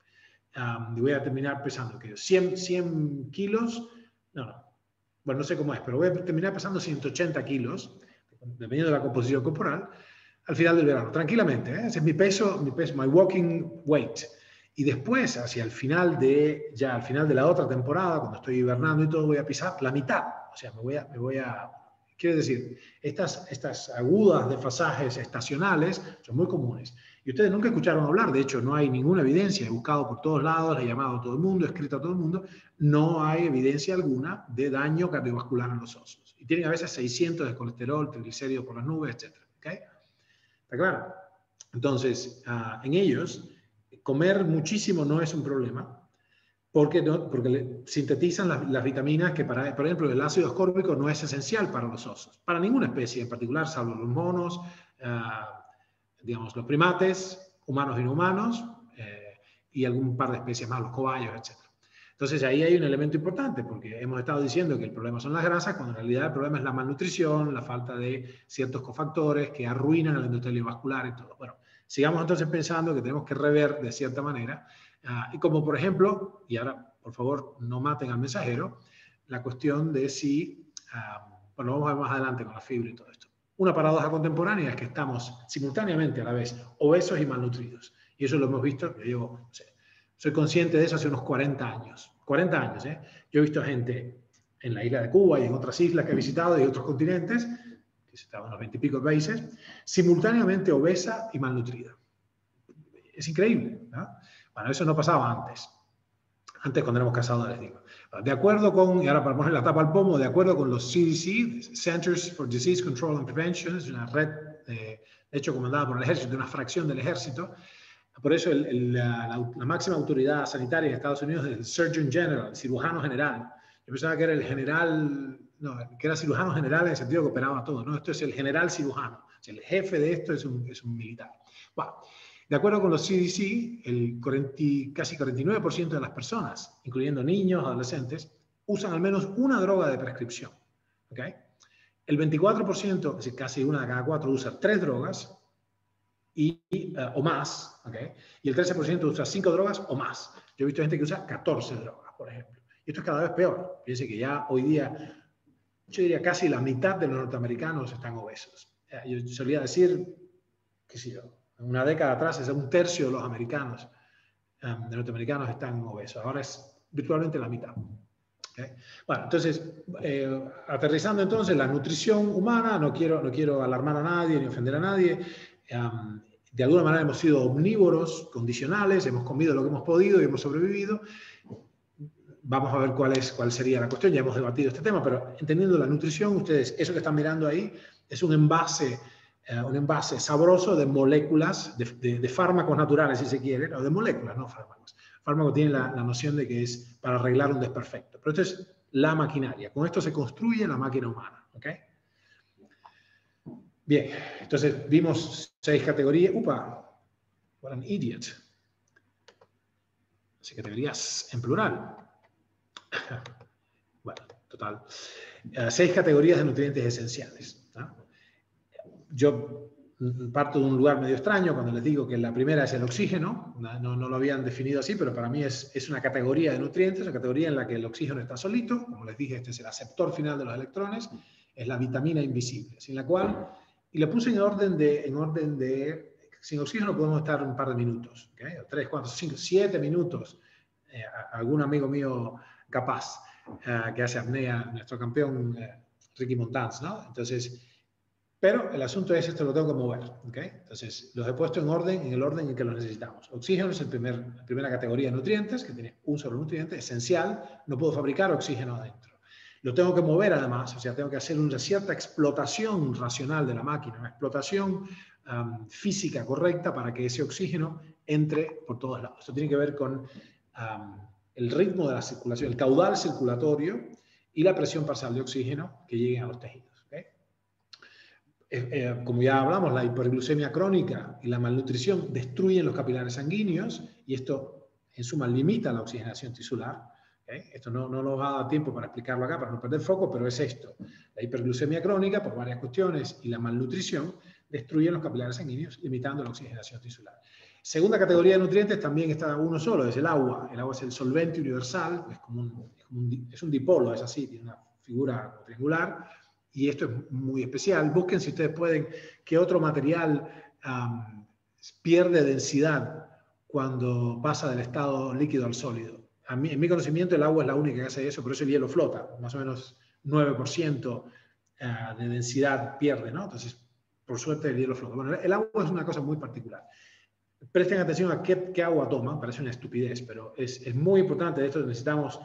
um, y voy a terminar pesando que cien, cien kilos, no, no, bueno, no sé cómo es, pero voy a terminar pesando ciento ochenta kilos, dependiendo de la composición corporal, al final del verano, tranquilamente, ¿eh? Ese es mi peso, mi peso, my walking weight. Y después, hacia el final de, ya al final de la otra temporada, cuando estoy hibernando y todo, voy a pisar la mitad, o sea, me voy a, me voy a quiere decir, estas, estas agudas desfasajes estacionales son muy comunes. Y ustedes nunca escucharon hablar, de hecho no hay ninguna evidencia, he buscado por todos lados, he llamado a todo el mundo, he escrito a todo el mundo, no hay evidencia alguna de daño cardiovascular en los osos. Y tienen a veces seiscientos de colesterol, triglicéridos por las nubes, etcétera. ¿Okay? ¿Está claro? Entonces, uh, en ellos, comer muchísimo no es un problema, porque, no, porque le sintetizan las, las vitaminas que, para, por ejemplo, el ácido ascórbico no es esencial para los osos, para ninguna especie en particular, salvo los monos, uh, digamos, los primates, humanos y no humanos, eh, y algún par de especies más, los cobayos, etcétera. Entonces, ahí hay un elemento importante, porque hemos estado diciendo que el problema son las grasas, cuando en realidad el problema es la malnutrición, la falta de ciertos cofactores que arruinan el endotelio vascular y todo. Bueno, sigamos entonces pensando que tenemos que rever de cierta manera. Uh, y como por ejemplo, y ahora por favor no maten al mensajero, la cuestión de si, uh, bueno, vamos a ver más adelante con la fibra y todo esto. Una paradoja contemporánea es que estamos simultáneamente a la vez obesos y malnutridos. Y eso lo hemos visto, yo llevo, no sé, soy consciente de eso hace unos cuarenta años. cuarenta años, ¿eh? Yo he visto gente en la isla de Cuba y en otras islas que he visitado y otros continentes, que he visitado unos veinte y pico países, simultáneamente obesa y malnutrida. Es increíble, ¿no? Bueno, eso no pasaba antes. Antes cuando éramos cazadores, digo. De acuerdo con, y ahora para poner la tapa al pomo, de acuerdo con los C D C, Centers for Disease Control and Prevention, es una red, eh, de hecho, comandada por el ejército, de una fracción del ejército. Por eso el, el, la, la, la máxima autoridad sanitaria de Estados Unidos es el Surgeon General, el cirujano general. Yo pensaba que era el general, no, que era cirujano general en el sentido que operaba todo, ¿no? Esto es el general cirujano. O sea, el jefe de esto es un, es un militar. Bueno, de acuerdo con los C D C, el cuarenta, casi cuarenta y nueve por ciento de las personas, incluyendo niños, adolescentes, usan al menos una droga de prescripción. ¿Okay? El veinticuatro por ciento, es decir, casi una de cada cuatro, usa tres drogas y, uh, o más. ¿Okay? Y el trece por ciento usa cinco drogas o más. Yo he visto gente que usa catorce drogas, por ejemplo. Y esto es cada vez peor. Fíjense que ya hoy día, yo diría casi la mitad de los norteamericanos están obesos. Yo solía decir, qué sé yo, una década atrás, es un tercio de los americanos, um, de norteamericanos están obesos. Ahora es virtualmente la mitad. ¿Okay? Bueno, entonces, eh, aterrizando entonces la nutrición humana, no quiero, no quiero alarmar a nadie ni ofender a nadie. Um, de alguna manera hemos sido omnívoros, condicionales, hemos comido lo que hemos podido y hemos sobrevivido. Vamos a ver cuál, es, cuál sería la cuestión. Ya hemos debatido este tema, pero entendiendo la nutrición, ustedes, eso que están mirando ahí, es un envase eh, un envase sabroso de moléculas, de, de, de fármacos naturales, si se quiere, o de moléculas, no fármacos. Fármaco tiene la, la noción de que es para arreglar un desperfecto. Pero esto es la maquinaria. Con esto se construye la máquina humana. ¿Okay? Bien, entonces vimos seis categorías. Upa, what an idiot. Seis categorías en plural. Bueno, total. Uh, seis categorías de nutrientes esenciales. ¿No? Yo parto de un lugar medio extraño cuando les digo que la primera es el oxígeno. No, no lo habían definido así, pero para mí es, es una categoría de nutrientes, una categoría en la que el oxígeno está solito. Como les dije, este es el aceptor final de los electrones. Es la vitamina invisible, sin la cual, y la puse en orden de, en orden de sin oxígeno podemos estar un par de minutos, ¿okay? Tres, cuatro, cinco, siete minutos. Eh, algún amigo mío capaz uh, que hace apnea, nuestro campeón uh, Ricky Montans, ¿no? Entonces, pero el asunto es, esto lo tengo que mover, ¿okay? Entonces, los he puesto en orden, en el orden en que los necesitamos. Oxígeno es el primer, la primera categoría de nutrientes, que tiene un solo nutriente, esencial. No puedo fabricar oxígeno adentro. Lo tengo que mover además, o sea, tengo que hacer una cierta explotación racional de la máquina, una explotación um, física correcta para que ese oxígeno entre por todos lados. Esto tiene que ver con um, el ritmo de la circulación, el caudal circulatorio y la presión parcial de oxígeno que lleguen a los tejidos. Eh, eh, como ya hablamos, la hiperglucemia crónica y la malnutrición destruyen los capilares sanguíneos y esto, en suma, limita la oxigenación tisular. ¿Okay? Esto no, no nos va a dar tiempo para explicarlo acá, para no perder foco, pero es esto. La hiperglucemia crónica, por varias cuestiones, y la malnutrición destruyen los capilares sanguíneos, limitando la oxigenación tisular. Segunda categoría de nutrientes también está uno solo, es el agua. El agua es el solvente universal, es, como un, es, como un, es un dipolo, es así, tiene una figura triangular. Y esto es muy especial. Busquen si ustedes pueden qué otro material um, pierde densidad cuando pasa del estado líquido al sólido. A mí, en mi conocimiento el agua es la única que hace eso, por eso el hielo flota. Más o menos nueve por ciento uh, de densidad pierde, ¿no? Entonces, por suerte el hielo flota. Bueno, el agua es una cosa muy particular. Presten atención a qué, qué agua toman, parece una estupidez, pero es, es muy importante. De esto necesitamos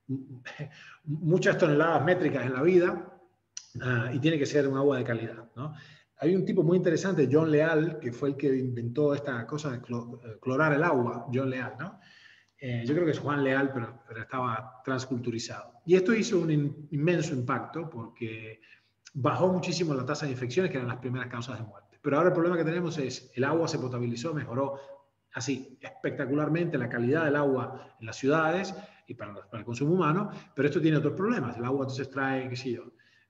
muchas toneladas métricas en la vida. Uh, y tiene que ser un agua de calidad, ¿no? Hay un tipo muy interesante, John Leal, que fue el que inventó esta cosa de clor, clorar el agua, John Leal, ¿no? Eh, yo creo que es Juan Leal, pero, pero estaba transculturizado. Y esto hizo un in, inmenso impacto porque bajó muchísimo la tasa de infecciones, que eran las primeras causas de muerte. Pero ahora el problema que tenemos es, el agua se potabilizó, mejoró así espectacularmente la calidad del agua en las ciudades y para, para el consumo humano, pero esto tiene otros problemas. El agua entonces trae, qué sé yo,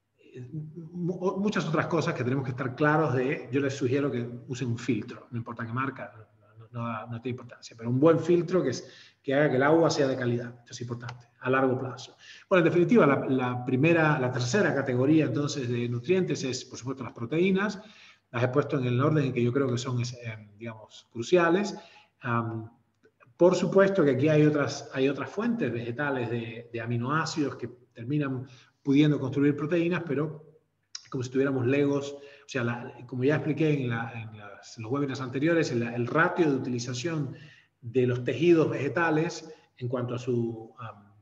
muchas otras cosas que tenemos que estar claros de. Yo les sugiero que usen un filtro, no importa qué marca, no, no, no, no tiene importancia, pero un buen filtro que, es, que haga que el agua sea de calidad. Esto es importante, a largo plazo. Bueno, en definitiva, la, la primera, la tercera categoría entonces de nutrientes es, por supuesto, las proteínas. Las he puesto en el orden en que yo creo que son, eh, digamos, cruciales. Um, por supuesto que aquí hay otras, hay otras fuentes vegetales de, de aminoácidos que terminan pudiendo construir proteínas, pero como si tuviéramos legos. O sea, la, como ya expliqué en, la, en, las, en los webinars anteriores, el, el ratio de utilización de los tejidos vegetales en cuanto a su...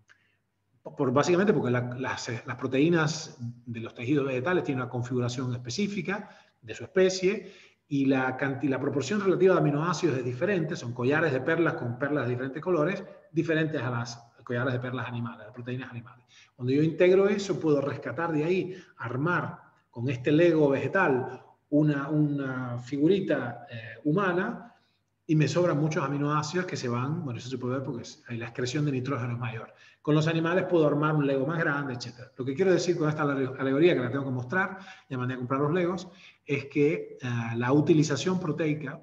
Um, por, básicamente porque la, las, las proteínas de los tejidos vegetales tienen una configuración específica de su especie y la, la proporción relativa de aminoácidos es diferente. Son collares de perlas con perlas de diferentes colores, diferentes a las collares de perlas animales, de proteínas animales. Cuando yo integro eso, puedo rescatar de ahí, armar con este Lego vegetal una, una figurita eh, humana y me sobran muchos aminoácidos que se van, bueno, eso se puede ver porque es, la excreción de nitrógeno es mayor. Con los animales puedo armar un Lego más grande, etcétera. Lo que quiero decir con esta alegoría, que la tengo que mostrar, ya mandé a comprar los Legos, es que uh, la utilización proteica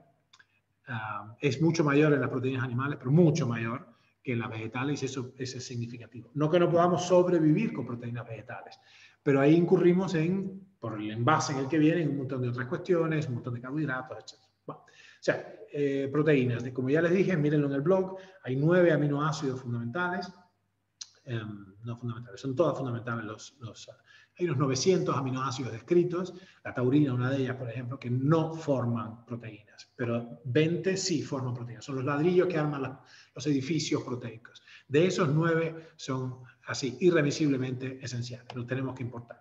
uh, es mucho mayor en las proteínas animales, pero mucho mayor que en las vegetales, y eso, eso es significativo. No que no podamos sobrevivir con proteínas vegetales, pero ahí incurrimos en, por el envase en el que vienen, un montón de otras cuestiones, un montón de carbohidratos, etcétera. Bueno, o sea, eh, proteínas, de, como ya les dije, mírenlo en el blog, hay nueve aminoácidos fundamentales, eh, no fundamentales, son todas fundamentales, los, los, hay unos novecientos aminoácidos descritos, la taurina, una de ellas, por ejemplo, que no forman proteínas, pero veinte sí forman proteínas, son los ladrillos que arman la, los edificios proteicos. De esos nueve son así, irremisiblemente esenciales, los tenemos que importar.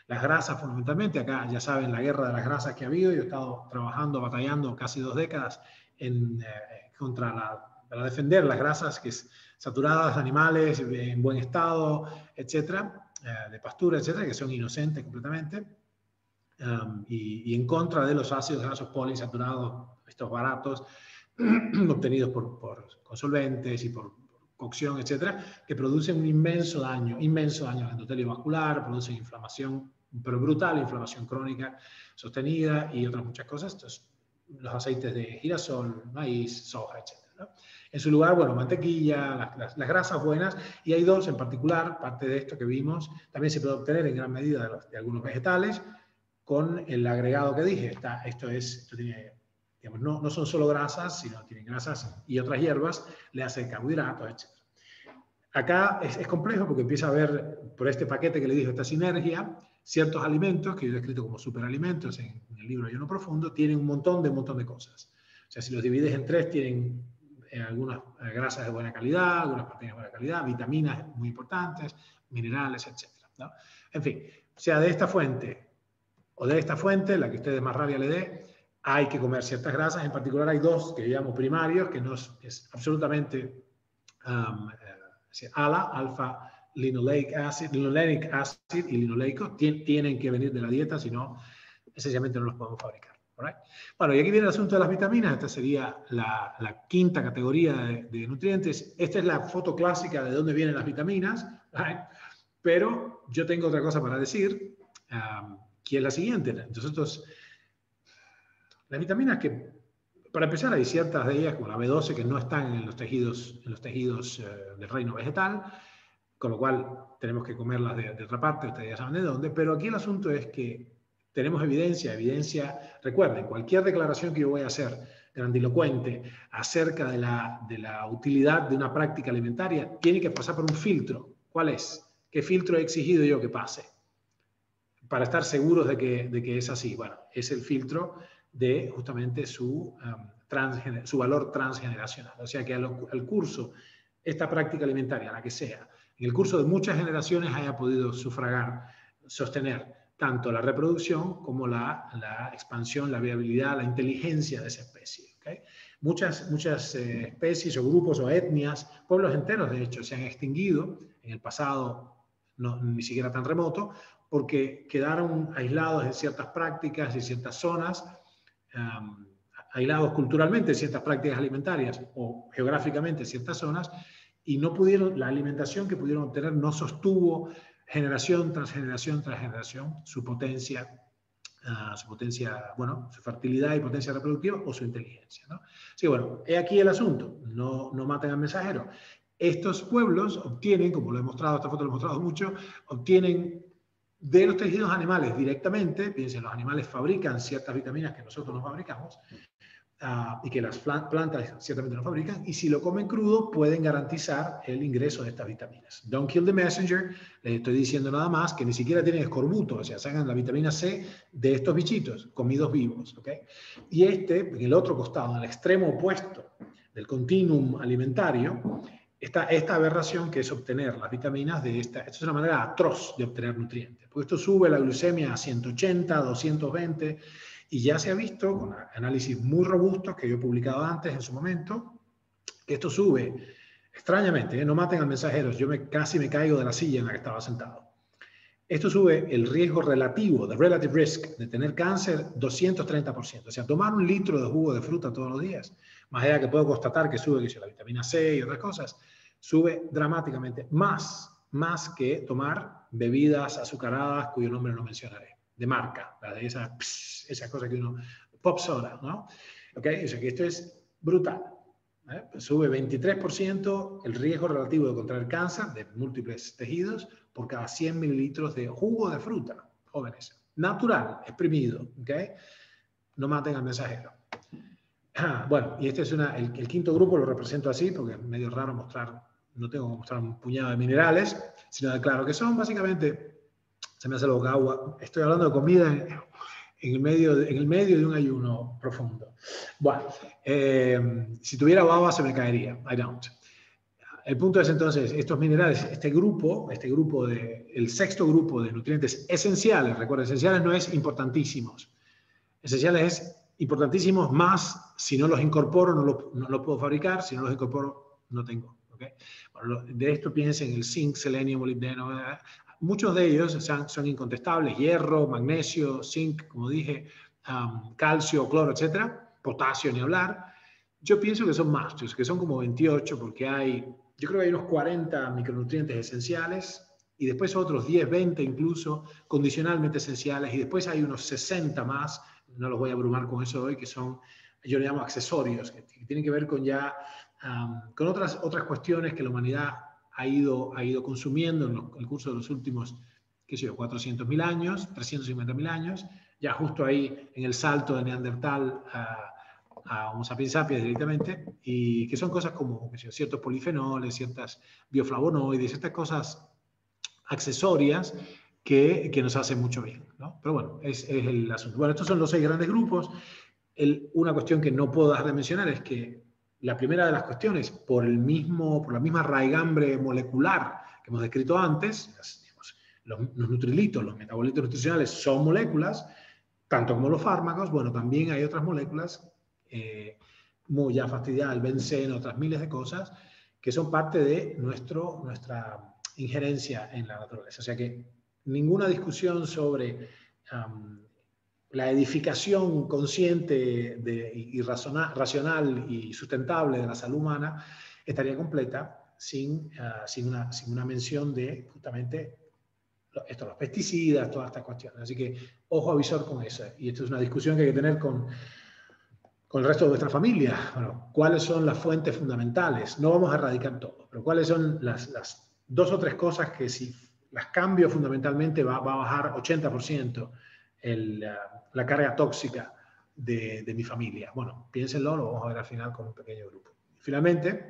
Las grasas fundamentalmente, acá ya saben la guerra de las grasas que ha habido, yo he estado trabajando, batallando casi dos décadas en, eh, contra la, para defender las grasas que es saturadas, animales en buen estado, etcétera, eh, de pastura, etcétera, que son inocentes completamente, um, y, y en contra de los ácidos grasos poliinsaturados, estos baratos, obtenidos por, por, con solventes y por cocción, etcétera, que producen un inmenso daño, inmenso daño al endotelio vascular, producen inflamación, pero brutal, inflamación crónica sostenida y otras muchas cosas. Entonces, los aceites de girasol, maíz, soja, etcétera, ¿no? En su lugar, bueno, mantequilla, las, las, las grasas buenas, y hay dos en particular, parte de esto que vimos, también se puede obtener en gran medida de, los, de algunos vegetales, con el agregado que dije. Está, esto es, esto tiene, digamos, no, no son solo grasas, sino tienen grasas y otras hierbas, le hace carbohidratos, etcétera. Acá es, es complejo porque empieza a haber, por este paquete que le dije, esta sinergia, ciertos alimentos que yo he descrito como superalimentos en, en el libro Ayuno Profundo, tienen un montón de un montón de cosas. O sea, si los divides en tres, tienen eh, algunas eh, grasas de buena calidad, algunas proteínas de buena calidad, vitaminas muy importantes, minerales, etcétera, ¿no? En fin, sea de esta fuente o de esta fuente, la que a ustedes más rabia le dé, hay que comer ciertas grasas. En particular hay dos que llamo primarios, que no es, es absolutamente um, eh, ALA, alfa linoleic acid, linolenic acid y linoleico, tien, tienen que venir de la dieta, si no, esencialmente no los podemos fabricar. Right? Bueno, y aquí viene el asunto de las vitaminas. Esta sería la, la quinta categoría de, de nutrientes. Esta es la foto clásica de dónde vienen las vitaminas, right? Pero yo tengo otra cosa para decir, um, que es la siguiente. Entonces, las vitaminas que, para empezar, hay ciertas de ellas, como la B doce, que no están en los tejidos, en los tejidos eh, del reino vegetal, con lo cual tenemos que comerlas de, de otra parte, ustedes ya saben de dónde, pero aquí el asunto es que tenemos evidencia, evidencia, recuerden, cualquier declaración que yo voy a hacer grandilocuente acerca de la, de la utilidad de una práctica alimentaria, tiene que pasar por un filtro. ¿Cuál es? ¿Qué filtro he exigido yo que pase? Para estar seguros de que, de que es así. Bueno, es el filtro de justamente su, um, transgener, su valor transgeneracional. O sea que al, al curso, esta práctica alimentaria, la que sea, en el curso de muchas generaciones haya podido sufragar, sostener tanto la reproducción como la, la expansión, la viabilidad, la inteligencia de esa especie. ¿Okay? Muchas, muchas eh, especies o grupos o etnias, pueblos enteros de hecho, se han extinguido en el pasado no, ni siquiera tan remoto, porque quedaron aislados en ciertas prácticas y ciertas zonas, um, aislados culturalmente en ciertas prácticas alimentarias o geográficamente en ciertas zonas, y no pudieron, la alimentación que pudieron obtener no sostuvo generación tras generación tras generación su potencia, uh, su potencia, bueno, su fertilidad y potencia reproductiva o su inteligencia, ¿no? Así que bueno, he aquí el asunto, no, no maten al mensajero. Estos pueblos obtienen, como lo he mostrado, esta foto lo he mostrado mucho, obtienen de los tejidos animales directamente, piensen, los animales fabrican ciertas vitaminas que nosotros no fabricamos, Uh, y que las plantas ciertamente no fabrican, y si lo comen crudo pueden garantizar el ingreso de estas vitaminas. Don't kill the messenger, les estoy diciendo nada más que ni siquiera tienen escorbuto, o sea, sacan la vitamina C de estos bichitos comidos vivos, ¿ok? Y este, en el otro costado, en el extremo opuesto del continuum alimentario, está esta aberración que es obtener las vitaminas de esta. Esto es una manera atroz de obtener nutrientes, porque esto sube la glucemia a ciento ochenta, doscientos veinte, y ya se ha visto con análisis muy robustos que yo he publicado antes en su momento, que esto sube, extrañamente, ¿eh? No maten al mensajero, yo me, casi me caigo de la silla en la que estaba sentado. Esto sube el riesgo relativo, the relative risk, de tener cáncer doscientos treinta por ciento. O sea, tomar un litro de jugo de fruta todos los días, más allá que puedo constatar que sube que sea, la vitamina C y otras cosas, sube dramáticamente, más, más que tomar bebidas azucaradas cuyo nombre no mencionaré, de marca, de esas, pss, esas cosas que uno, pop soda, ¿no? ¿Ok? O sea que esto es brutal. ¿eh? Pues sube veintitrés por ciento el riesgo relativo de contraer cáncer de múltiples tejidos por cada cien mililitros de jugo de fruta, jóvenes. Natural, exprimido, ¿ok? No maten al mensajero. Ah, bueno, y este es una, el, el quinto grupo lo represento así, porque es medio raro mostrar, no tengo que mostrar un puñado de minerales, sino de claro que son básicamente, se me hace la boca agua, estoy hablando de comida en, en, el, medio de, en el medio de un ayuno profundo. Bueno, eh, si tuviera baba se me caería, I don't. el punto es entonces, estos minerales, este grupo, este grupo de, el sexto grupo de nutrientes esenciales, recuerda, esenciales no es importantísimos. Esenciales es importantísimos más, si no los incorporo no los no lo puedo fabricar, si no los incorporo no tengo. ¿Okay? Bueno, de esto piensen el zinc, selenio, molibdeno. Muchos de ellos son, son incontestables, hierro, magnesio, zinc, como dije, um, calcio, cloro, etcétera, potasio, ni hablar. Yo pienso que son más, que son como veintiocho, porque hay, yo creo que hay unos cuarenta micronutrientes esenciales, y después otros diez, veinte incluso, condicionalmente esenciales, y después hay unos sesenta más, no los voy a abrumar con eso hoy, que son, yo le llamo accesorios, que tienen que ver con ya, um, con otras, otras cuestiones que la humanidad ha ido, ha ido consumiendo en, los, en el curso de los últimos, qué sé yo, cuatrocientos mil años, trescientos cincuenta mil años, ya justo ahí en el salto de Neandertal a, a Homo sapiens sapiens directamente, y que son cosas como qué sé yo, ciertos polifenoles, ciertas bioflavonoides, ciertas cosas accesorias que, que nos hacen mucho bien, ¿no? Pero bueno, es, es el asunto. Bueno, estos son los seis grandes grupos. El, una cuestión que no puedo dejar de mencionar es que la primera de las cuestiones, por, el mismo, por la misma raigambre molecular que hemos descrito antes, las, digamos, los, los nutrilitos, los metabolitos nutricionales son moléculas, tanto como los fármacos. Bueno, también hay otras moléculas, eh, muy ya fastidiadas, el benceno, otras miles de cosas, que son parte de nuestro, nuestra injerencia en la naturaleza. O sea que ninguna discusión sobre um, la edificación consciente de, y razona, racional y sustentable de la salud humana estaría completa sin, uh, sin, una, sin una mención de justamente esto, los pesticidas, todas estas cuestiones. Así que ojo avisor con eso. Y esto es una discusión que hay que tener con, con el resto de vuestra familia. Bueno, ¿cuáles son las fuentes fundamentales? No vamos a erradicar todo, pero ¿cuáles son las, las dos o tres cosas que si las cambio fundamentalmente va, va a bajar ochenta por ciento el, uh, la carga tóxica de, de mi familia? Bueno, piénsenlo, lo vamos a ver al final con un pequeño grupo. Finalmente,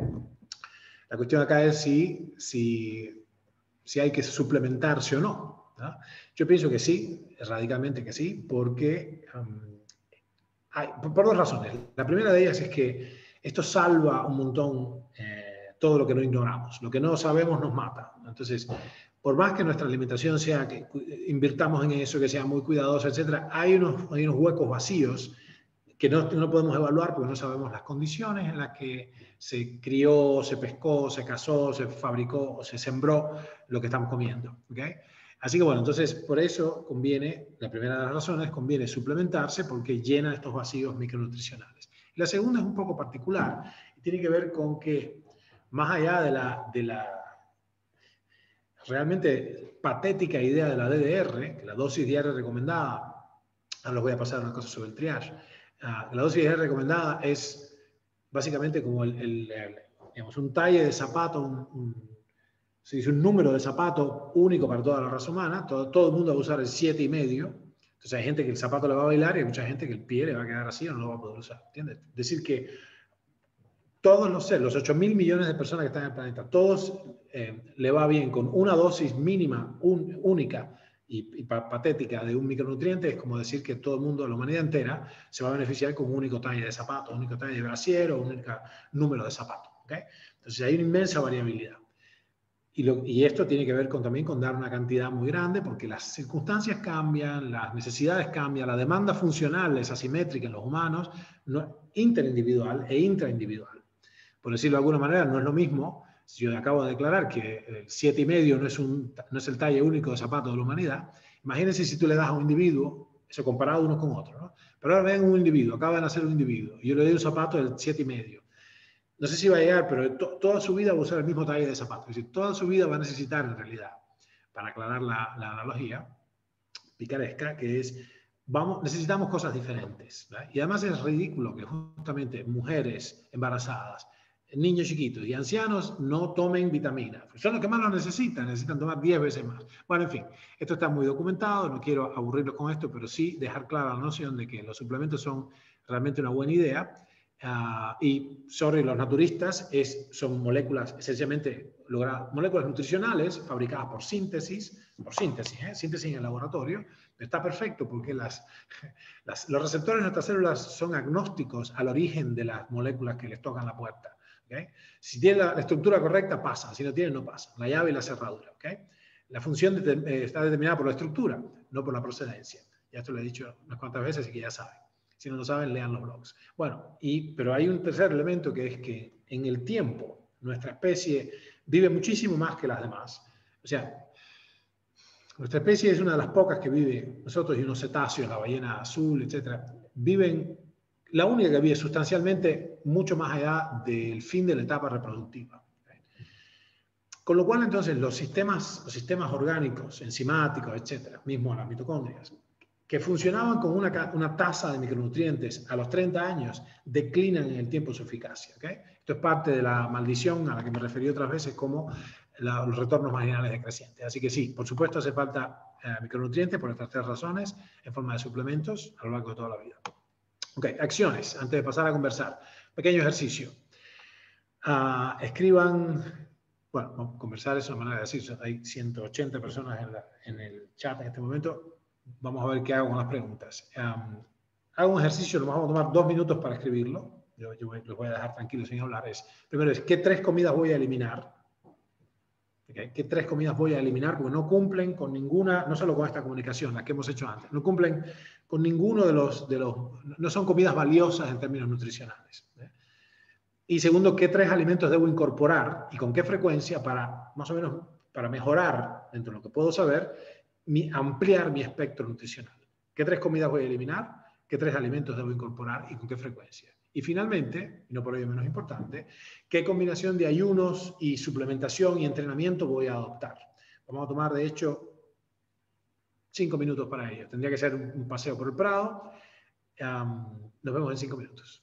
la cuestión acá es si, si, si hay que suplementarse o no, ¿no? Yo pienso que sí, radicalmente que sí, porque um, hay, por, por dos razones. La primera de ellas es que esto salva un montón eh, todo lo que no ignoramos. Lo que no sabemos nos mata. Entonces, por más que nuestra alimentación sea que invirtamos en eso, que sea muy cuidadosa, etcétera, hay unos, hay unos huecos vacíos que no, no podemos evaluar porque no sabemos las condiciones en las que se crió, se pescó, se cazó, se fabricó o se sembró lo que estamos comiendo. ¿Okay? Así que bueno, entonces por eso conviene, la primera de las razones, conviene suplementarse porque llena estos vacíos micronutricionales. Y la segunda es un poco particular y tiene que ver con que más allá de la, de la realmente patética idea de la D D R, que la dosis diaria recomendada, ahora les voy a pasar una cosa sobre el triage, uh, la dosis diaria recomendada es básicamente como el, el, el, digamos, un talle de zapato, un, un, se dice un número de zapato único para toda la raza humana. Todo, todo el mundo va a usar el siete y medio. Entonces hay gente que el zapato le va a bailar y hay mucha gente que el pie le va a quedar así o no lo va a poder usar. ¿Entiendes? Es decir que todos los seres, los ocho mil millones de personas que están en el planeta, todos eh, le va bien con una dosis mínima, un, única y, y patética de un micronutriente. Es como decir que todo el mundo, la humanidad entera, se va a beneficiar con un único talle de zapato, un único talle de brasier o un único número de zapato. ¿Okay? Entonces hay una inmensa variabilidad. Y, lo, y esto tiene que ver con, también con dar una cantidad muy grande, porque las circunstancias cambian, las necesidades cambian, la demanda funcional es asimétrica en los humanos, no, interindividual e intraindividual. Por decirlo de alguna manera, no es lo mismo. Si yo acabo de declarar que el siete y medio no es, un, no es el talle único de zapato de la humanidad, imagínense si tú le das a un individuo, eso comparado uno con otro, ¿no? Pero ahora ven un individuo, acaba de nacer un individuo, y yo le doy un zapato del siete y medio. No sé si va a llegar, pero to, toda su vida va a usar el mismo talle de zapato. Es decir, toda su vida va a necesitar, en realidad, para aclarar la, la analogía picaresca, que es, vamos, necesitamos cosas diferentes, ¿verdad? Y además es ridículo que justamente mujeres embarazadas, niños chiquitos y ancianos no tomen vitaminas. Son los que más lo necesitan, necesitan tomar diez veces más. Bueno, en fin, esto está muy documentado, no quiero aburrirlos con esto, pero sí dejar clara la noción de que los suplementos son realmente una buena idea. Uh, y sobre los naturistas es, son moléculas esencialmente logradas, moléculas nutricionales fabricadas por síntesis, por síntesis, ¿eh? síntesis en el laboratorio. Está perfecto porque las, las, los receptores de nuestras células son agnósticos al origen de las moléculas que les tocan la puerta. ¿Okay? Si tiene la, la estructura correcta, pasan. Si no tiene, no pasan. La llave y la cerradura. ¿Okay? La función de, eh, está determinada por la estructura, no por la procedencia. Ya esto lo he dicho unas cuantas veces, así que ya saben. Si no lo saben, lean los blogs. Bueno, y, pero hay un tercer elemento que es que en el tiempo nuestra especie vive muchísimo más que las demás. O sea, nuestra especie es una de las pocas que vive, nosotros y unos cetáceos, la ballena azul, etcétera, viven, la única que vive sustancialmente mucho más allá del fin de la etapa reproductiva. Con lo cual, entonces, los sistemas, los sistemas orgánicos, enzimáticos, etcétera, mismo las mitocondrias, que funcionaban con una, una tasa de micronutrientes a los treinta años, declinan en el tiempo su eficacia. ¿Okay? Esto es parte de la maldición a la que me referí otras veces como la, los retornos marginales decrecientes. Así que sí, por supuesto hace falta eh, micronutrientes por estas tres razones en forma de suplementos a lo largo de toda la vida. Ok, acciones, antes de pasar a conversar. Pequeño ejercicio. Uh, escriban... Bueno, vamos a conversar, es una manera de decir, hay ciento ochenta personas en, la, en el chat en este momento. Vamos a ver qué hago con las preguntas. Um, hago un ejercicio, nos vamos a tomar dos minutos para escribirlo. Yo, yo voy, los voy a dejar tranquilos sin hablar. Es, primero es, ¿qué tres comidas voy a eliminar? ¿Okay? ¿Qué tres comidas voy a eliminar? Porque no cumplen con ninguna, no solo con esta comunicación, las que hemos hecho antes, no cumplen con ninguno de los, de los no son comidas valiosas en términos nutricionales. ¿eh? Y segundo, ¿qué tres alimentos debo incorporar y con qué frecuencia para, más o menos, para mejorar, dentro de lo que puedo saber, mi, ampliar mi espectro nutricional? ¿Qué tres comidas voy a eliminar? ¿Qué tres alimentos debo incorporar y con qué frecuencia? Y finalmente, y no por ello menos importante, ¿qué combinación de ayunos y suplementación y entrenamiento voy a adoptar? Vamos a tomar, de hecho, cinco minutos para ello. Tendría que ser un paseo por el Prado. Um, nos vemos en cinco minutos.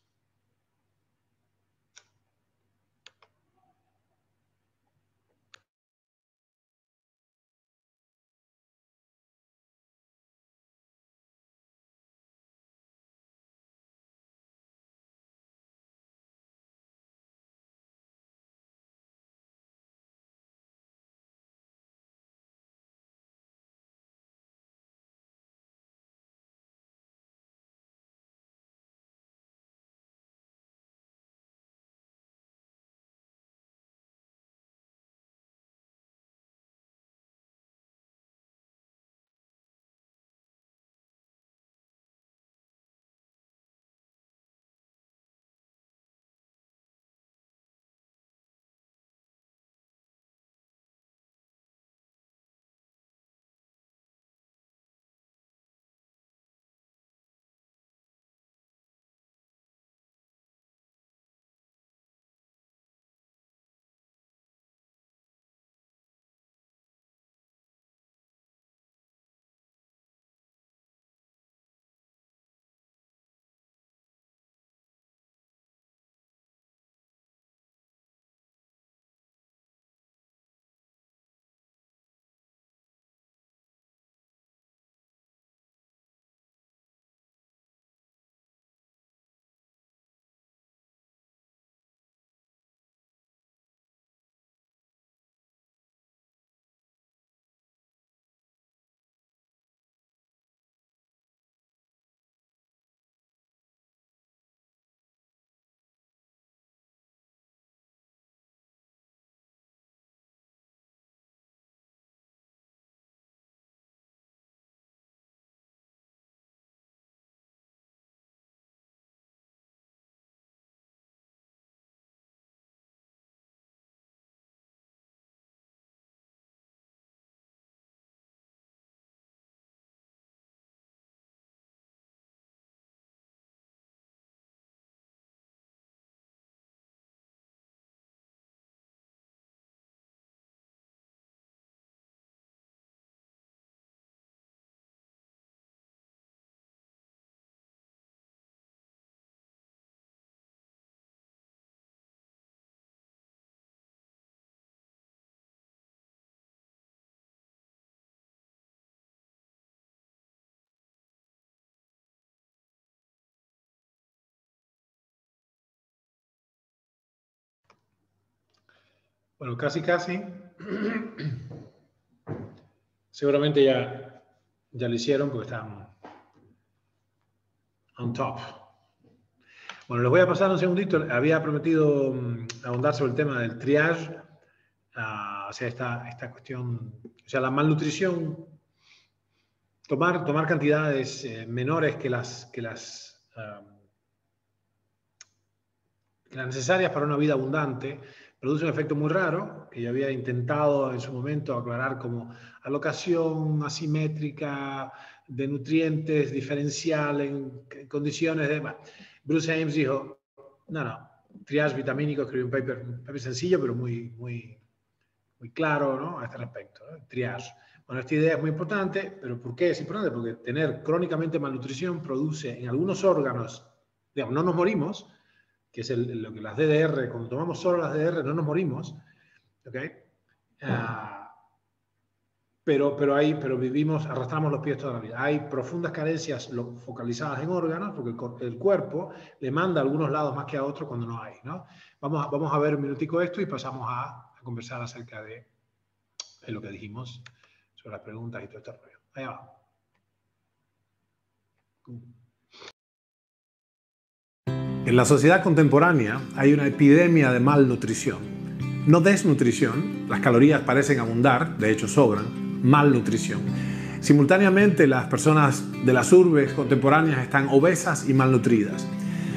Bueno, casi, casi. Seguramente ya, ya lo hicieron porque están on top. Bueno, les voy a pasar un segundito. Había prometido um, ahondar sobre el tema del triage, uh, o sea, esta, esta cuestión, o sea, la malnutrición, tomar, tomar cantidades eh, menores que las, que las, um, que las necesarias para una vida abundante, produce un efecto muy raro, que yo había intentado en su momento aclarar como alocación asimétrica de nutrientes diferencial en, en condiciones de... Bueno, Bruce Ames dijo, no, no, triage vitamínico, escribió un paper, un paper sencillo, pero muy, muy, muy claro, ¿no?, a este respecto, ¿no? Triage. Bueno, esta idea es muy importante, pero ¿por qué es importante? Porque tener crónicamente malnutrición produce en algunos órganos, digamos, no nos morimos, que es el, lo que las D D R, cuando tomamos solo las D D R no nos morimos, ¿ok? Uh, pero, pero, hay, pero vivimos, arrastramos los pies toda la vida. Hay profundas carencias focalizadas en órganos, porque el, el cuerpo le manda a algunos lados más que a otros cuando no hay, ¿no? Vamos a, vamos a ver un minutico esto y pasamos a, a conversar acerca de, de lo que dijimos sobre las preguntas y todo este rollo. Allá va. En la sociedad contemporánea hay una epidemia de malnutrición. No desnutrición, las calorías parecen abundar, de hecho sobran, malnutrición. Simultáneamente, las personas de las urbes contemporáneas están obesas y malnutridas.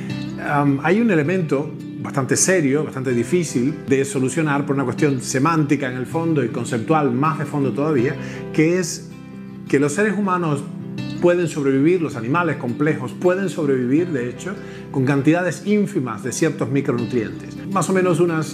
Um, hay un elemento bastante serio, bastante difícil de solucionar por una cuestión semántica en el fondo y conceptual más de fondo todavía, que es que los seres humanos pueden sobrevivir, los animales complejos pueden sobrevivir, de hecho, con cantidades ínfimas de ciertos micronutrientes. Más o menos unas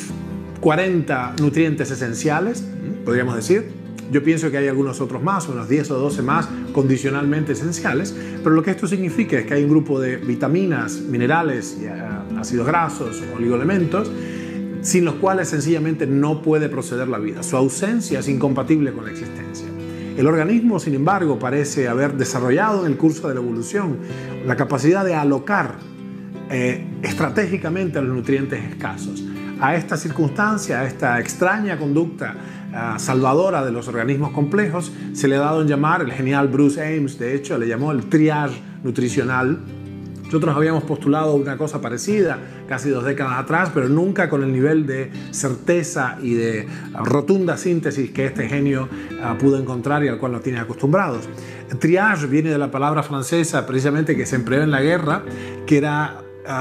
cuarenta nutrientes esenciales, podríamos decir. Yo pienso que hay algunos otros más, unos diez o doce más condicionalmente esenciales, pero lo que esto significa es que hay un grupo de vitaminas, minerales, y, uh, ácidos grasos, oligoelementos, sin los cuales sencillamente no puede proceder la vida. Su ausencia es incompatible con la existencia. El organismo, sin embargo, parece haber desarrollado en el curso de la evolución la capacidad de alocar eh, estratégicamente los nutrientes escasos. A esta circunstancia, a esta extraña conducta uh, salvadora de los organismos complejos, se le ha dado en llamar, el genial Bruce Ames, de hecho, le llamó el triage nutricional. Nosotros habíamos postulado una cosa parecida casi dos décadas atrás, pero nunca con el nivel de certeza y de rotunda síntesis que este genio uh, pudo encontrar y al cual nos tiene acostumbrados. Triage viene de la palabra francesa precisamente que se empleó en la guerra, que era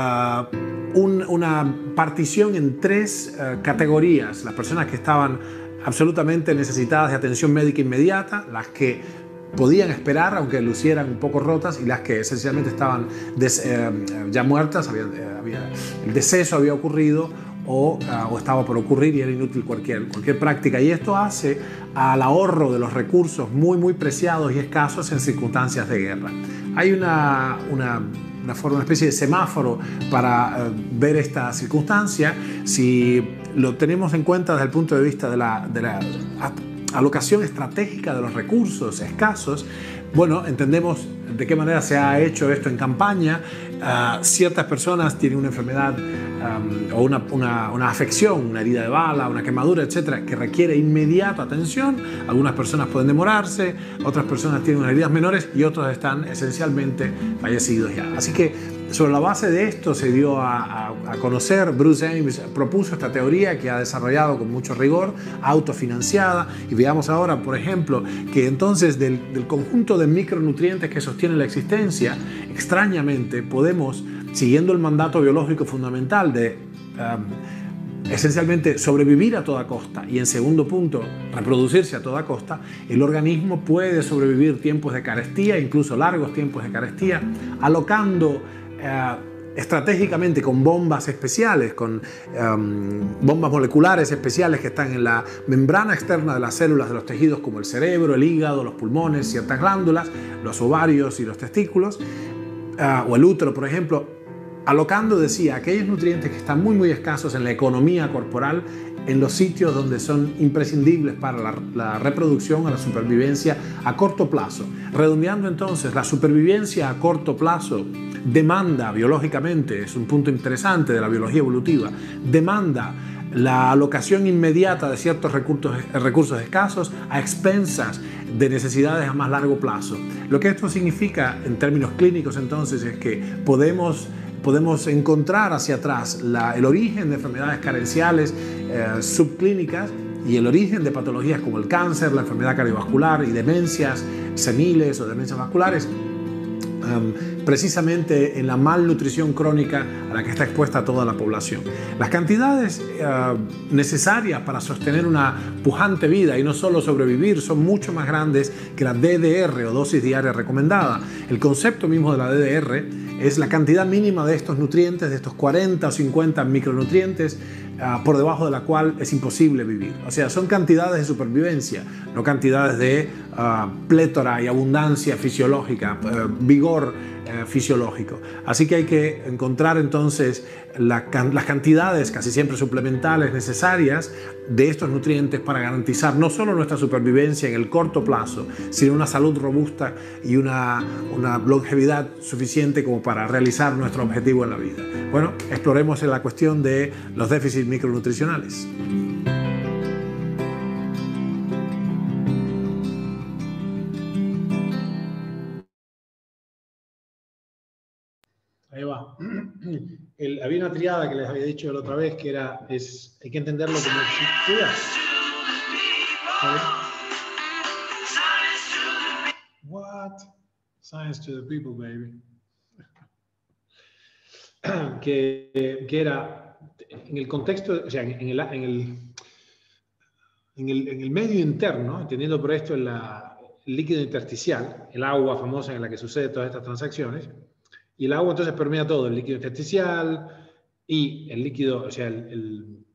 uh, un, una partición en tres uh, categorías. Las personas que estaban absolutamente necesitadas de atención médica inmediata, las que podían esperar, aunque lucieran un poco rotas, y las que esencialmente estaban des, eh, ya muertas, había, eh, había, el deceso había ocurrido o, uh, o estaba por ocurrir y era inútil cualquier, cualquier práctica. Y esto hace al ahorro de los recursos muy, muy preciados y escasos en circunstancias de guerra. Hay una, una, una forma, una especie de semáforo para uh, ver esta circunstancia. Si lo tenemos en cuenta desde el punto de vista de la, de la alocación estratégica de los recursos escasos, bueno, entendemos de qué manera se ha hecho esto en campaña. Uh, ciertas personas tienen una enfermedad um, o una, una, una afección, una herida de bala, una quemadura, etcétera, que requiere inmediata atención. Algunas personas pueden demorarse, otras personas tienen unas heridas menores y otros están esencialmente fallecidos ya. Así que sobre la base de esto se dio a, a, a conocer, Bruce Ames propuso esta teoría que ha desarrollado con mucho rigor, autofinanciada, y veamos ahora, por ejemplo, que entonces del, del conjunto de micronutrientes que sostienen la existencia, extrañamente podemos, siguiendo el mandato biológico fundamental de um, esencialmente sobrevivir a toda costa y en segundo punto reproducirse a toda costa, el organismo puede sobrevivir tiempos de carestía, incluso largos tiempos de carestía, alocando Uh, estratégicamente con bombas especiales, con um, bombas moleculares especiales que están en la membrana externa de las células de los tejidos como el cerebro, el hígado, los pulmones, ciertas glándulas, los ovarios y los testículos, uh, o el útero, por ejemplo, alocando, decía, aquellos nutrientes que están muy muy escasos en la economía corporal, en los sitios donde son imprescindibles para la, la reproducción o la supervivencia a corto plazo. Redondeando entonces, la supervivencia a corto plazo demanda biológicamente, es un punto interesante de la biología evolutiva, demanda la alocación inmediata de ciertos recursos, recursos escasos a expensas de necesidades a más largo plazo. Lo que esto significa en términos clínicos entonces es que podemos podemos encontrar hacia atrás la, el origen de enfermedades carenciales eh, subclínicas y el origen de patologías como el cáncer, la enfermedad cardiovascular y demencias seniles o demencias vasculares, um, precisamente en la malnutrición crónica a la que está expuesta toda la población. Las cantidades uh, necesarias para sostener una pujante vida y no solo sobrevivir son mucho más grandes que la D D R o dosis diaria recomendada. El concepto mismo de la D D R es la cantidad mínima de estos nutrientes, de estos cuarenta o cincuenta micronutrientes, uh, por debajo de la cual es imposible vivir. O sea, son cantidades de supervivencia, no cantidades de uh, plétora y abundancia fisiológica, uh, vigor uh, fisiológico. Así que hay que encontrar entonces la, las cantidades casi siempre suplementales necesarias de estos nutrientes para garantizar no solo nuestra supervivencia en el corto plazo, sino una salud robusta y una, una longevidad suficiente como para realizar nuestro objetivo en la vida. Bueno, exploremos la cuestión de los déficits micronutricionales. Ahí va. El, había una triada que les había dicho la otra vez que era, es, hay que entenderlo como... Cuida. What? Science to the people, baby. Que, que era, en el contexto, o sea, en, en, el, en, el, en, el, en el medio interno, entendiendo por esto el, la, el líquido intersticial, el agua famosa en la que sucede todas estas transacciones, y el agua entonces permea todo, el líquido intersticial y el líquido, o sea, el, el,